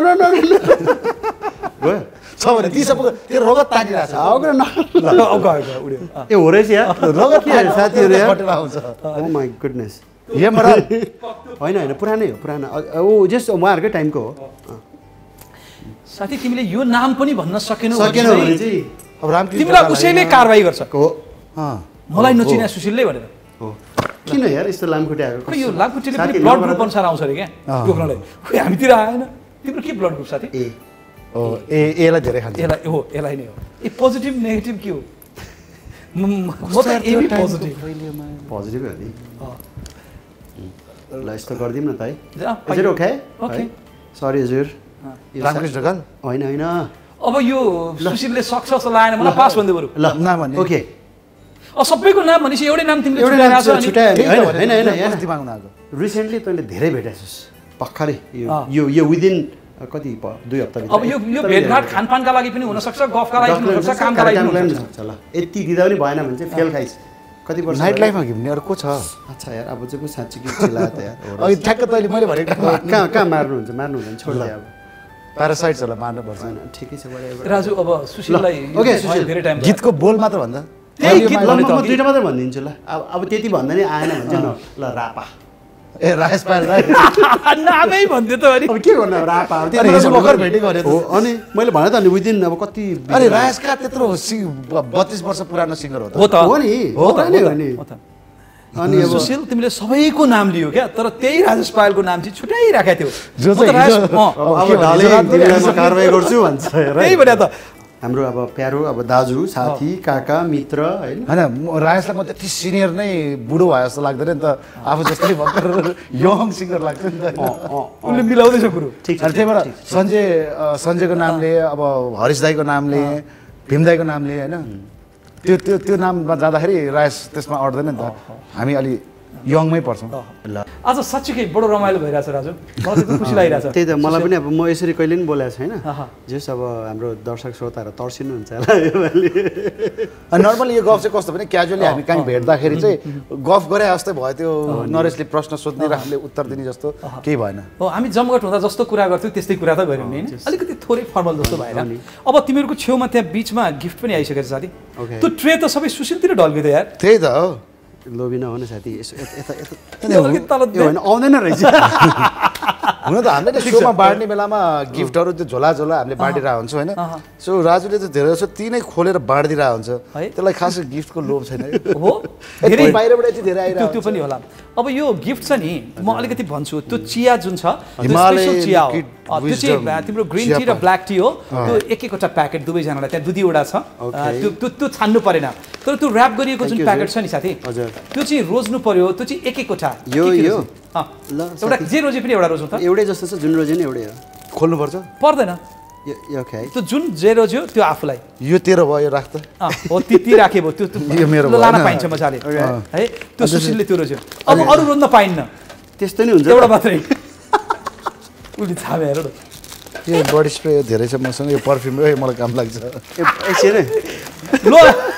गयो छ भने ती सब तेरो रगत तानिरहेछ अब गयो उड्यो ए हो रहेछ यार रगत के अरे साथीहरू यार बटेर आउँछ ओ माई गुडनेस यमराज होइन होइन पुरानै हो पुरानो ऊ जस्ट उहाँहरूकै टाइमको हो साथी तिमीले यो नाम पनि भन्न सकेनौ सकेन भने चाहिँ अब रामकृष्ण तिमीलाई उसैले कारबाही गर्छ हो मलाई नचिना सुशीलले भनेर हो किन यार यस्तो लामखुट्टेहरू खै यो लामखुट्टेले पनि ब्लड ग्रुप अनुसार आउँछ अरे क्या जोख्नलाई खोइ हामीतिर आएन तिम्रो के ब्लड ग्रुप साथी ए हो एलाई धेरै खान्छ यसलाई हो यसलाई नै हो ए पोजिटिभ नेगेटिभ के हो म त एबी पोजिटिभ पोजिटिभ हो नि ल यस्तो गरिदिउँ न त है जा, हजुर ओके ओके। सरी हजुर रामकृष्ण ढकाल होइन होइन अब यो सुशीलले सक्छ जस्तो लागेन मलाई पास भन्दै बरु ल नाम भन्ने ओके सबैको नाम भनेपछि एउटै नाम तिमीले एउटै छुट्याइरहेको छ नाम अनि छुट्यायो होइन होइन होइन कति माग्नु आएको रिसेन्टली तैँले धेरै भेटाएछस् भर्खरै यो विदिन कति 2 हप्ता अब यो भेटघाट खानपानका लागि पनि हुनसक्छ गफका लागि पनि हुनसक्छ कामका लागि पनि हुनसक्छ ल यति दिँदा पनि भएन भने चाहिँ फेल खाइस् कति वर्ष नाइट लाइफमा घुम्ने अरू को छ अच्छा यार अब चाहिँ को साँच्ची के चिल्लायो त यार अघि ठ्याक्क तैँले मैले भनेको कहाँ कहाँ मार्नुहुन्छ मार्नुहुँदैन छोड्दै अब प्यारासाइट्सहरूलाई मार्नुपर्छ होइन ठिकै छ whatever। राजु अब सुशीललाई ओके, यो सुशील। धेरै टाइम गीतको बोल मात्र भन्दा त्यही गीत मैले ल त म अघि- 2टा मात्रै भनिदिन्छु ल अब त्यति भन्दा नि आएन भने चाहिँ न ल रापा ए राजेश पायल राई नामै भन्थ्यो त अनि अब के गर्नु अब रापा अब अरे हिजो भर्खर भेटेको अरे हो अनि मैले भने त नि विदिन अब कति अरे राजेश का त्यत्रो 32 वर्ष पुरानो सिङ्गर हो त हो त हो नि हो त नि हो नि हो त। अनि अब सुशील तिमीले सबैको नाम लियो क्या तर त्यही राजेश पायलको नाम चाहिँ छुट्याइराखेको थियो जो म त चाहिँ राजेश- हिजो- अँ, अब के भन्ने ढाले हिजो रात तिमीलाई म कारबाही गर्छु भन्छ हेर है। त्यही भने त हाम्रो अब प्यारो अब दाजु साथी काका मित्र होइन होइन राजेशलाई म त्यति सिनियर नै बुढो भयो जस्तो लाग्दैन नि त आफू जस्तै भर्खर यङ सिङ्गर लाग्छ नि त उसले मिलाउँदैछ कुरो ठिक छ अनि त्यही भएर सञ्जयको नामले अब हरिश दाईको नामले भीम दाईको नामले होइन त्यो नाममा जाँदाखेरि राजेश त्यसमा अट्दैन नि त हामी अलि यङमै पर्छौँ ल आज साँच्चीकै बडो रमाइलो भइरहेछ राजु मलाई एकदम खुसी लागिरहेछ त्यही त मलाई पनि अब म यसरी कहिले पनि बोलेको छैन अहँ। जस अब हाम्रो दर्शक श्रोताहरू तर्सिनुहुन्छ होला योपालि। अनि नर्मली यो गफ चाहिँ कस्तो भने क्याजुअली हामी कहीँ भेट्दाखेरि चाहिँ गफ गरे जस्तै भयो त्यो नरेशले प्रश्न सोध्ने र हामीले उत्तर दिने जस्तो केही भएन हो हामी जमघट हुँदा जस्तो कुरा गर्थ्यौँ त्यस्तै कुरा त गऱ्यौँ नि होइन? अलिकति थोरै फर्मल जस्तो भएर अब तिमीहरूको छेउमा त्यहाँ बिचमा गिफ्ट पनि आइसकेको छ साथी Okay। त्यो ट्रे त सबै सुशीलतिर ढल्क्यो त यार त्यही त हो लोभी नहो न साथी यसो यता यता त्यो अलिकति तल यो होइन आउँदैन रहेछ हुन त हामीले त्यो सोमा बाँड्ने बेलामा गिफ्टहरू त्यो झोला झोला हामीले बाँडिरहेको हुन्छौँ होइन सो राजुले त धेरै जस्तो ती नै खोलेर बाँडिदिरहेको हुन्छ है? त्यसलाई खास गिफ्टको लोभ छैन हो यति धेरै बाहिरबाट यति धेरै त्यो आइरहेको पनि होला अब यो गिफ्ट छ नि म अलिकति भन्छु त्यो चिया जुन छ त्यो हिमालयन स्पेशल चिया हो किड त्यो चाहिँ विजडम तिम्रो ग्रिन चिया टी र ब्ल्याक टी हो त्यो एक एकवटा प्याकेट दुवैजनालाई त्यहाँ दुईवटा छ Okay। त्यो छान्नु परेन तर त्यो ऱ्याप गरिएको जुन Thank you, प्याकेट sir। छ नि साथी हजुर। त्यो चाहिँ रोज्नु पर्यो त्यो चाहिँ एक एकवटा यो- के के यो? रोज्नु? अँ, ल, एउटा जे रोजे पनि एउटा रोज्नु त एउटै जस्तो छ जुन रोजे नि एउटै हो खोल्नुपर्छ पर्दैन यो ओके है त्यो जुन जे रोज्यो त्यो आफूलाई यो तेरो भयो यो राख्दा अँ, हो ती राखे भयो त्यो यो मेरो भयो, लान होइन? पाइन्छ मजाले Okay। है त्यो सुशीलले त्यो रोज्यो अब अरू रोज्न पाइन्न त्यस्तो नि हुन्छ एउटा मात्रै उसले छामे हेर न यो बडी स्प्रे धेरै छ मसँग यो पर्फ्युम मलाई काम लाग्छ एकछिन है ल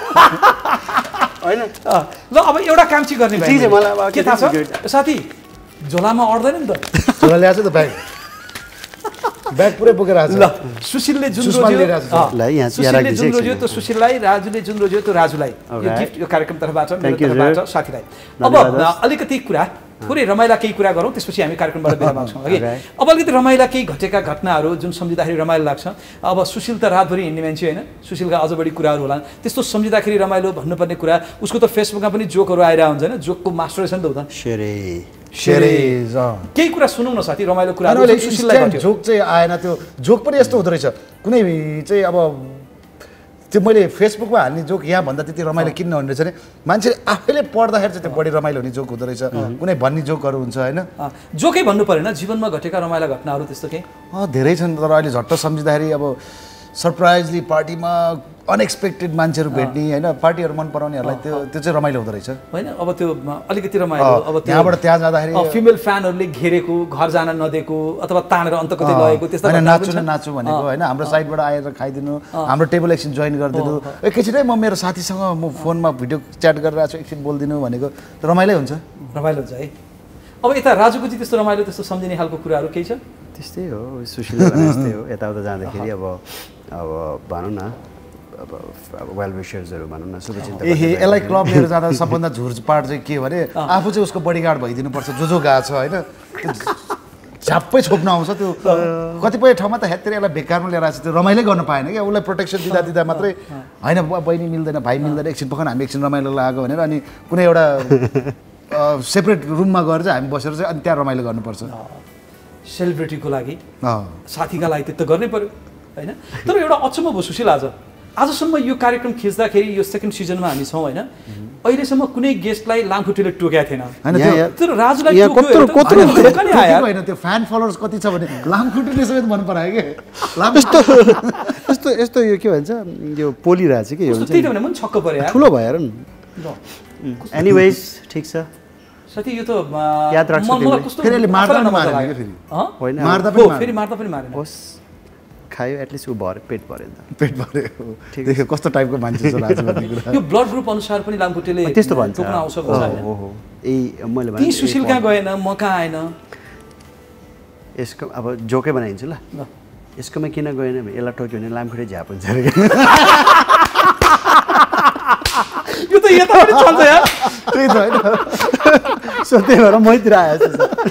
होइन ल अब एउटा काम चाहिँ गर्ने ठिक छ, भाइ मलाई अब के थाहा good। छ साथी झोलामा अट्दैन नि त झोला ल्याएको छ त ब्याग पुरै बोकेर आएको ल छ सुशीलले जुन सुषमा रोज्यो लिइरहेको छ। अँ, ल, यहाँ चिया सुशीलले राखिदिन्छ जुन एकछिन। रोज्यो त्यो सुशीललाई राजुले जुन रोज्यो त्यो राजुलाई यो Okay। गिफ्ट यो कार्यक्रम तर्फबाट मेरो Thank you, तर्फबाट sir। साथीलाई अब धन्यवाद। अलिकति कुरा थोरै रमाइला केही कुरा गरौँ, त्यसपछि हामी कार्यक्रमबाट बिदा माग्छौँ है। अब अलिकति रमाइला केही घटेका घटनाहरू जुन सम्झिँदाखेरि रमाइलो लाग्छ। अब सुशील त रातभरि हिँड्ने मान्छे होइन, सुशीलका अझ बढी कुराहरू होला, त्यस्तो सम्झिँदाखेरि रमाइलो भन्नुपर्ने कुरा। उसको त फेसबुकमा पनि जोकहरू आइरहेको हुन्छ होइन, जोकको मास्टर रहेछ नि त उता केही कुरा सुनौँ न साथी, रमाइलो कुरा। जोक चाहिँ आएन, त्यो जोक पनि यस्तो हुँदो रहेछ कुनै चाहिँ अब त्यो मैले फेसबुकमा हाल्ने जोक यहाँ भन्दा त्यति रमाइलो किन नहुने रहेछ भने मान्छेले आफैले पढ्दाखेरि चाहिँ त्यो बढी रमाइलो हुने जोक हुँदो रहेछ, कुनै भन्ने जोकहरू हुन्छ होइन। जोकै भन्नु परेन, जीवनमा घटेका रमाइला घटनाहरू त्यस्तो केही धेरै छन्, तर अहिले झट्ट सम्झिँदाखेरि अब सरप्राइजली पार्टीमा अनएक्सपेक्टेड मान्छेहरू भेट्ने होइन, पार्टीहरू मन पराउनेहरूलाई त्यो चाहिँ रमाइलो हुँदो रहेछ होइन। अब त्यो अलिकति रमाइलो, अब त्यहाँबाट त्यहाँ जाँदाखेरि फिमेल फ्यानहरूले घेरेको, घर जान नदिएको अथवा तानेर अन्त कतै लगेको त्यस्तो नाच्नु भनेको होइन, हाम्रो साइडबाट आएर खाइदिनु, हाम्रो टेबल एकछिन जोइन गरिदिनु, एकैछिनै म मेरो साथीसँग म फोनमा भिडियो च्याट गरिरहेको छु एकछिन बोलिदिनु भनेको रमाइलो हुन्छ है। अब यता राजुको चाहिँ त्यस्तो रमाइलो त्यस्तो सम्झिने खालको कुराहरू केही छ? त्यस्तै हो, सुशील त्यस्तै हो, यताउता जाँदाखेरि अब भनौँ न अब वेल विशर्सहरू भनौँ न, शुभचिन्तक। यसलाई क्लब लिएर जाँदा सबभन्दा झुर्झपाट चाहिँ के भने आफू चाहिँ उसको बडीगार्ड भइदिनुपर्छ, जो गएको छ होइन, झ्याप्पै छोप्न आउँछ त्यो। कतिपय ठाउँमा त हेत्तेर यसलाई बेकारमा लिएर आएको छ, त्यो रमाइलो गर्न पाएन क्या, उसलाई प्रोटेक्सन दिँदा मात्रै होइन बहिनी मिल्दैन, भाइ मिल्दैन, एकछिन पखन हामी एकछिन रमाइलो लाग्यो भनेर अनि कुनै एउटा सेपरेट रुममा गएर चाहिँ हामी बसेर चाहिँ अनि त्यहाँ रमाइलो गर्नुपर्छ। सेलिब्रिटीको लागि साथीका लागि त्यो त गर्नै पर्यो होइन। तर एउटा अचम्म भयो सुशील, आजसम्म यो कार्यक्रम खिच्दाखेरि यो सेकेन्ड सिजनमा हामी छौँ होइन, अहिलेसम्म कुनै गेस्टलाई लामखुट्टेले टोकेको थिएन। तर राजुलाई होइन, त्यो फ्यान फलोवर्स कति छ भने लामखुट्टेले समेत मन परायो कि यस्तो यो के भन्छ यो पोलिरहेछ कि मन छक्क पर्यो, ठुलो भएर नि। एनिवेज ठिक छ साथी, यो त याद राख्छु फेरि मार्दा पनि मारेन, खायो एटलिस्ट ऊ भरे पेट भऱ्यो पेट भऱ्यो। देखो कस्तो टाइपको मान्छे छ राजु भन्ने कुरा। यो ब्लड ग्रुप अनुसार पनि लामखुट्टेले त्यस्तो भन्छ टोक्न आउँछ भन्छ हैन। ओहो ए मैले भने सुशील कहाँ गएन, म कहाँ आएन, यसको अब जोकै बनाइन्छ ल, यसकोमा किन गएन भने यसलाई टोक्यो भने लामखुट्टे झ्याप हुन्छ अरे। यो त यता पनि चल्छ यार, त्यही त होइन, सो त्यही भएर मैतिर आएछ।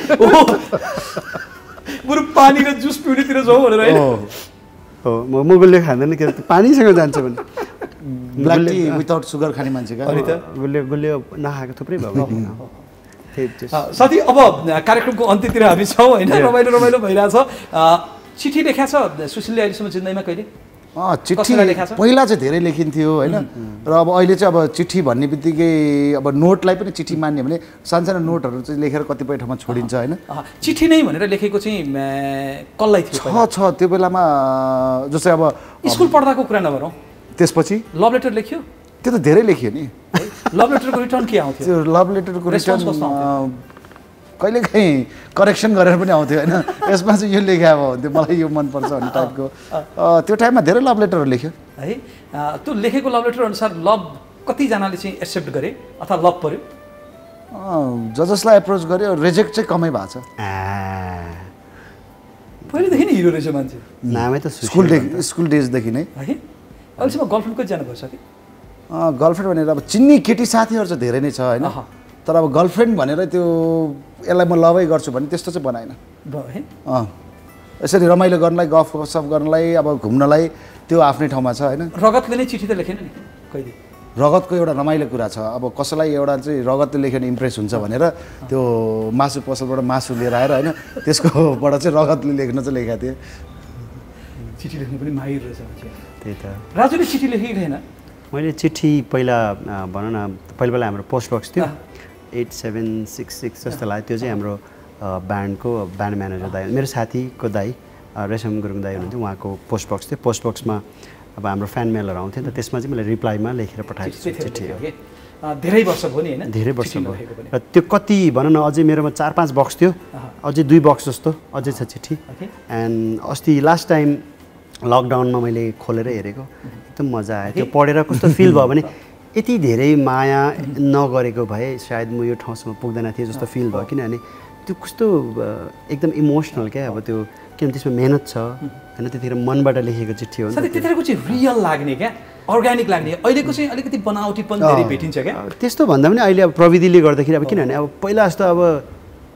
बरु पानी र जुस पिउनेतिर जाउँ भनेर होइन। हो म गुलियो खाँदैन के पानीसँग जान्छ भने, ब्ल्याक टी विदाउट सुगर खाने मान्छे का अनि त गुलियो नखाएको थुप्रै भयो। साथी अब कार्यक्रमको अन्त्यतिर हामी छौँ होइन, रमाइलो भइरहेछ। चिठी लेखा छ सुशीलले अहिलेसम्म जिन्दगीमा कहिले? चिठी पहिला चाहिँ धेरै लेखिन्थ्यो होइन, र अब अहिले चाहिँ अब चिठी भन्ने बित्तिकै अब नोटलाई पनि चिठी मान्ने भने सानसानो नोटहरू चाहिँ लेखेर कतिपय ठाउँमा छोडिन्छ होइन। चिठी नै भनेर लेखेको चाहिँ कसलाई थियो? छ त्यो बेलामा जस्तै अब स्कुल पढ्दाको कुरा नगरौँ, त्यसपछि लभ लेटर लेख्यो, त्यो त धेरै लेखियो नि। लभ लेटरको रिटर्न के आउँथ्यो? त्यो लभ लेटरको रिटर्न कहिलेकाहीँ करेक्सन गरेर पनि आउँथ्यो होइन, यसमा चाहिँ यो लेखा अब हुन्थ्यो, मलाई यो मनपर्छ भन्ने टाइपको। त्यो टाइममा धेरै लभ लेटरहरू लेख्यो है। त्यो लेखेको लभ लेटर अनुसार लभ कतिजनाले चाहिँ एक्सेप्ट गरे अथवा लभ पर्यो? जसलाई एप्रोच गर्यो रिजेक्ट चाहिँ कमै भएको छ। पहिलेदेखि नै हिरो रहेछ मान्छे, नामै त स्कुल डेजदेखि नै है। अहिलेसम्म गर्लफ्रेन्ड कतिजना भयो साथी? गर्लफ्रेन्ड भनेर अब चिन्ने केटी साथीहरू चाहिँ धेरै नै छ होइन, तर अब गर्लफ्रेन्ड भनेर त्यो यसलाई म लभै गर्छु भने त्यस्तो चाहिँ बनाएन। यसरी रमाइलो गर्नलाई, गफ गर्नलाई, अब घुम्नलाई त्यो आफ्नै ठाउँमा छ होइन। रगतले नै चिठी त लेखेन नि कहिले? रगतको एउटा रमाइलो कुरा छ, अब कसैलाई एउटा चाहिँ रगतले लेख्यो भने इम्प्रेस हुन्छ भनेर त्यो मासु पसलबाट मासु लिएर आएर होइन, त्यसकोबाट चाहिँ रगतले लेख्न चाहिँ लेखेको थिएँ। चिठी लेख्नु पनि माहिर रहेछ। त्यही त। राजुले चिठी लेखेको थिएन? मैले चिठी पहिला भनौँ न, पहिला हाम्रो पोस्ट बक्स थियो 8766 जस्तो लाग्यो, त्यो चाहिँ हाम्रो ब्यान्ड म्यानेजर दाइ, मेरो साथीको दाइ रेशम गुरुङ दाइ हुनुहुन्थ्यो, उहाँको पोस्ट बक्स थियो। पोस्ट बक्समा अब हाम्रो फ्यान मेलहरू आउँथ्यो नि त, त्यसमा चाहिँ मैले रिप्लाईमा लेखेर पठाएको चिठी हो। धेरै वर्ष भयो नि होइन? धेरै वर्ष भयो, र त्यो कति भनौँ न, अझै मेरोमा 4-5 बक्स थियो, अझै 2 बक्स जस्तो अझै छ चिठी। एन्ड अस्ति लास्ट टाइम लकडाउनमा मैले खोलेर हेरेको, एकदम मजा आयो त्यो पढेर। कस्तो फिल भयो भने यति धेरै माया नगरेको भए सायद म यो ठाउँसम्म पुग्दैन थिएँ जस्तो फिल भयो, किनभने त्यो कस्तो एकदम इमोसनल क्या। अब त्यो किनभने त्यसमा मेहनत छ होइन, त्यतिखेर मनबाट लेखेको चिठी हो। त्यतिखेरको चाहिँ रियल लाग्ने क्या, अर्ग्यानिक लाग्ने। अहिलेको चाहिँ अलिकति बनावटीपन धेरै भेटिन्छ क्या। त्यस्तो भन्दा पनि अहिले अब प्रविधिले गर्दाखेरि अब किनभने अब पहिला जस्तो अब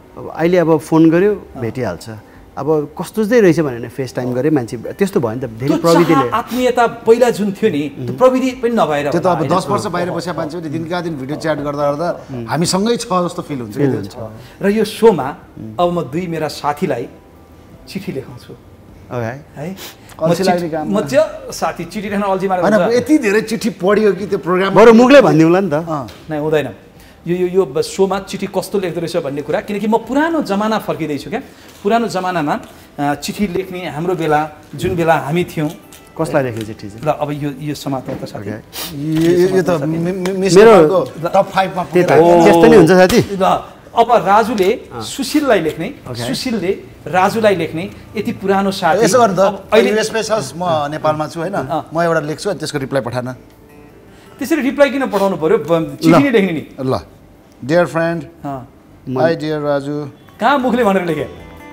अब अहिले अब फोन गर्यो भेटिहाल्छ अब कस्तो चाहिँ रहेछ भने फेस टाइम गरे मान्छे त्यस्तो भयो नि त धेरै प्रविधिले आत्मीयता पहिला जुन थियो नि त्यो प्रविधि पनि नभएर त्यो त अब 10 वर्ष बाहिर बसेको मान्छे हो दिनका दिन भिडियो च्याट गर्दा गर्दा हामीसँगै छ जस्तो फिल हुन्छ र यो सोमा अब म दुई मेरा साथीलाई चिठी लेखाउँछु है म त्यो साथी चिठी लेख्न अल्झिमार हैन यति धेरै चिठी पढ्यो कि त्यो प्रोग्राम बरु मुखले भनिदिउँला नि त नै हुँदैन यो सोमा चिठी कस्तो लेख्दो रहेछ भन्ने कुरा किनकि म पुरानो जमाना फर्किँदैछु क्या पुरानो जमानामा चिठी लेख्ने हाम्रो बेला जुन बेला हामी थियौँ कसलाई लेख्ने चिठी ल अब यो समात्नु त साथी यो त मेरो टप 5 मा त्यस्तो नि हुन्छ साथी ल अब राजुले सुशीललाई लेख्ने सुशीलले राजुलाई लेख्ने यति पुरानो साथी यसो गर्नु त अहिले युएसमा छस् म नेपालमा छु हैन म एउटा लेख्छु अनि त्यसको रिप्लाई पठान त्यसरी रिप्लाई किन पठाउनु पर्यो चिठी नै लेख्ने नि ल dear friend hi dear Raju कहाँ मुखले भनेर लेखे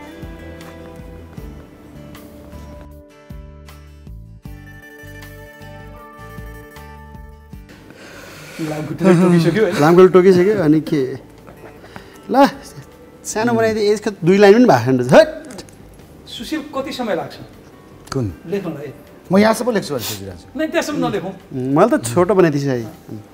लामखुट्टे टोकिसक्यो अनि के ल सानो बनाइदिए यसको 2 लाइन पनि भएको छैन सुशील कति समय लाग्छ कुन लेख्नुलाई म यहाँसम्म लेख्छु भने सोचिरहेको छु नै त्यसमा नलेखौँ मैले त छोटो बनाइदिएछु है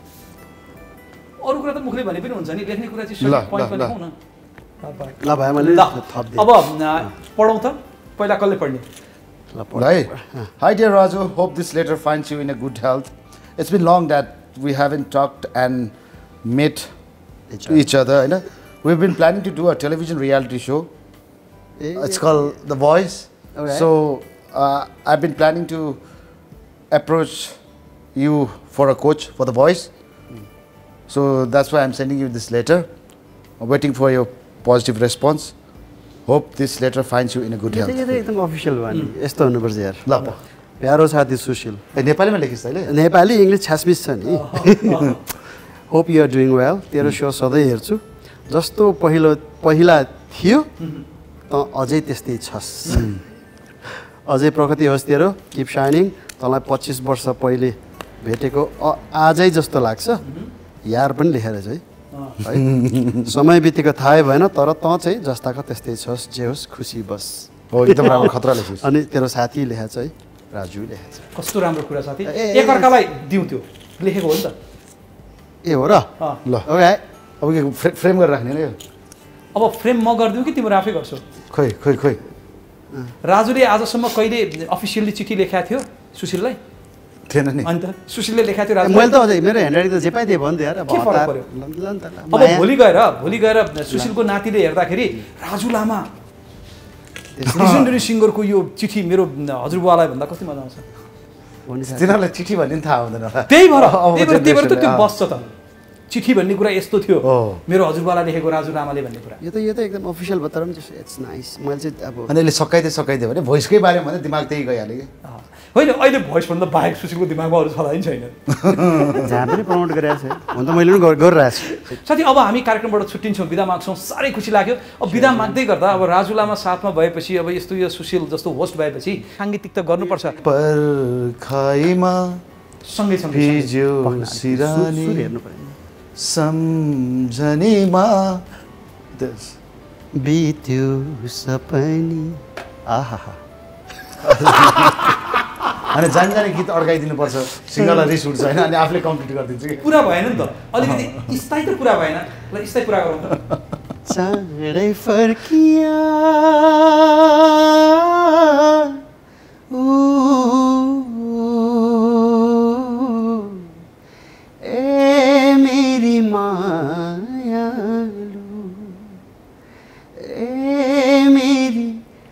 अरू कुरा त मुखले भने पनि हुन्छ नि लेख्ने कुरा चाहिँ सही पोइन्टमा लेखौँ न ल भाइ मैले थप्दिएँ अब पढौँ त पहिला कसले पढ्ने ल है hi dear Raju hope this letter finds you in a good health it's been long that we haven't talked and met each other you know we've been planning to do a television reality show it's called The Voice so I've been planning to approach you for a coach for The Voice so that's why I'm sending you this letter I'm waiting for your positive response hope this letter finds you in a good health यो त एकदम official भयो नि यस्तो हुनुपर्छ यार ल प्यारो साथी सुशील नेपालीमा लेखिस् अहिले नेपाली इङ्ग्लिस छासमिस छ नि hope you are doing well तेरो सो सधैँ हेर्छु जस्तो पहिला थियो त अझै त्यस्तै छस् अझै प्रगति होस् तेरो किप साइनिङ तँलाई 25 वर्ष पहिले भेटेको आजै जस्तो लाग्छ यार पनि लेखेर चाहिँ है समय बितेको थाहै भएन तर तँ चाहिँ जस्ताको त्यस्तै छस् जे होस् खुसी बस हो एकदम राम्रो खतरा लेखिस् अनि तेरो साथी लेखा चाहिँ राजु लेखा छ कस्तो राम्रो कुरा साथी एकअर्कालाई दिउँ त्यो लेखेको हो नि त ए हो र ल ओके अब के फ्रेम गरेर राख्ने नि अब फ्रेम म गरिदिउँ कि तिम्रो आफै गर्छौ खोइ खोइ खोइ राजुले आजसम्म कहिले अफिसियली चिठी लेखाएको थियो सुशीललाई थिएन नि अनि त सुशीलले लेखाएको थियो राजु मैले त अझै मेरो ह्यान्ड राइटिङ त जे पाइ दिए भयो नि त यार के फरक पर्यो? अब भोलि गएर सुशीलको नातिले हेर्दाखेरि राजु लामा लेजेन्डरी सिङ्गरको यो चिठी मेरो हजुरबुवालाई भन्दा कति मजा आउँछ तिनीहरूलाई चिठी भन्ने थाहा हुँदैन होला त्यही भएर त त्यो बस्छ त चिठी भन्ने कुरा यस्तो थियो मेरो हजुरबालाई लेखेको राजु लामाले भन्ने कुरा यो त एकदम अफिसियल भयो तर पनि इट्स नाइस मैले चाहिँ अब अनि यसले सकाइदियो भने भोइसकै बारेमा भने दिमाग त्यही गइहाल्यो कि होइन अहिले भोइस भन्दा बाहेक सुशीलको दिमागमा अरू छँदै छैन जहाँ पनि प्रमोट गरिरहेको छ हुन त मैले पनि गरिरहेको छु साथी अब हामी कार्यक्रमबाट छुट्टिन्छौँ बिदा माग्छौँ साह्रै खुसी लाग्यो अब बिदा माग्दै गर्दा अब राजु लामा साथमा भएपछि अब यस्तो यो सुशील जस्तो होस्ट भएपछि साङ्गीतिक त गर्नुपर्छ पर्खाइमा सँगै हेर्नु पर्यो सम्झनीमा बित्यो सपनी आहा अनि जानी गीत अड्काइदिनुपर्छ सिङ्गरलाई रिस उठ्छ होइन अनि आफूले कम्प्लिट गरिदिन्छ कि पुरा भएन नि त अलिकति स्थायी त पुरा भएन ल स्थायी पुरा गरौँ त चाँडै फर्किया ए मेरी मायालु ए मेरी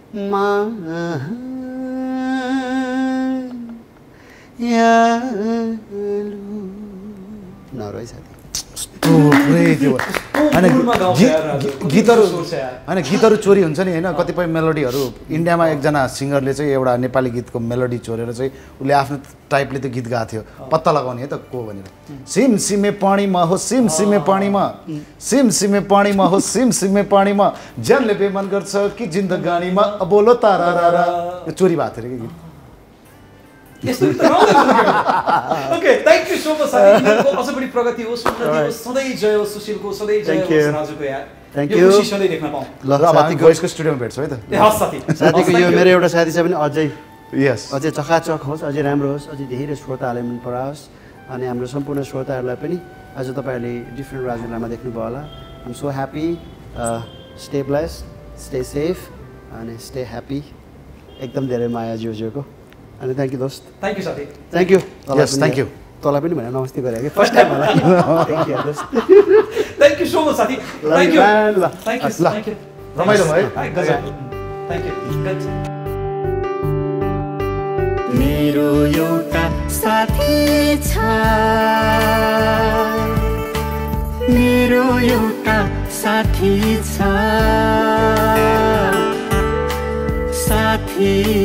नरह साथी गीतहरू चोरी हुन्छ नि होइन कतिपय मेलोडीहरू इन्डियामा एकजना सिङ्गरले चाहिँ एउटा नेपाली गीतको मेलोडी चोरेर चाहिँ उसले आफ्नो टाइपले त्यो गीत गाएको थियो पत्ता लगाउने है त को भनेर सिम सिमे पानीमा हो सिम सिमे पानीमा सिम सिमे पानीमा हो सिम सिमे पानीमा ज्यानले बेमान गर्छ कि जिन्दगानीमा बोलो तारा रारा यो चोरी भएको थियो अरे यस्तो okay thank you so much साथी अझ बढी प्रगति होस् उन्नति होस् सधैँ जय होस् सुशीलको सधैँ जय होस् राजुको यार Thank यो you. खुसी सधैँ देख्न पाऊँ। ल र अब हामी साथीको भोइसको स्टुडियोमा भेट्छौँ है त हस् साथी। साथीको यो मेरो एउटा साथी छ भने यस अझै चकाचक होस्, अझै राम्रो होस्, अझै धेरै श्रोताहरूले मन पराओस् अनि हाम्रो सम्पूर्ण श्रोताहरूलाई पनि आज तपाईँहरूले डिफ्रेन्ट राजु लामा देख्नुभयो होला। I'm so happy, stay blessed, stay safe अनि स्टे ह्याप्पी। एकदम धेरै माया जिउको अनि थ्याङ्क यू दोस्त। थ्याङ्क यू साथी। Thank you. Yes, thank you. तँलाई पनि भनेर नमस्ते गरेँ कि फर्स्ट टाइम होला। थ्याङ्क यू दोस्त। थ्याङ्क यू सो मच साथी। Thank you. ल थ्याङ्क यू। ल। Thank you. रमाइलो भयो है? गजब। Thank you. गुड। मेरो एउटा साथी छ, मेरो एउटा साथी छ, साथी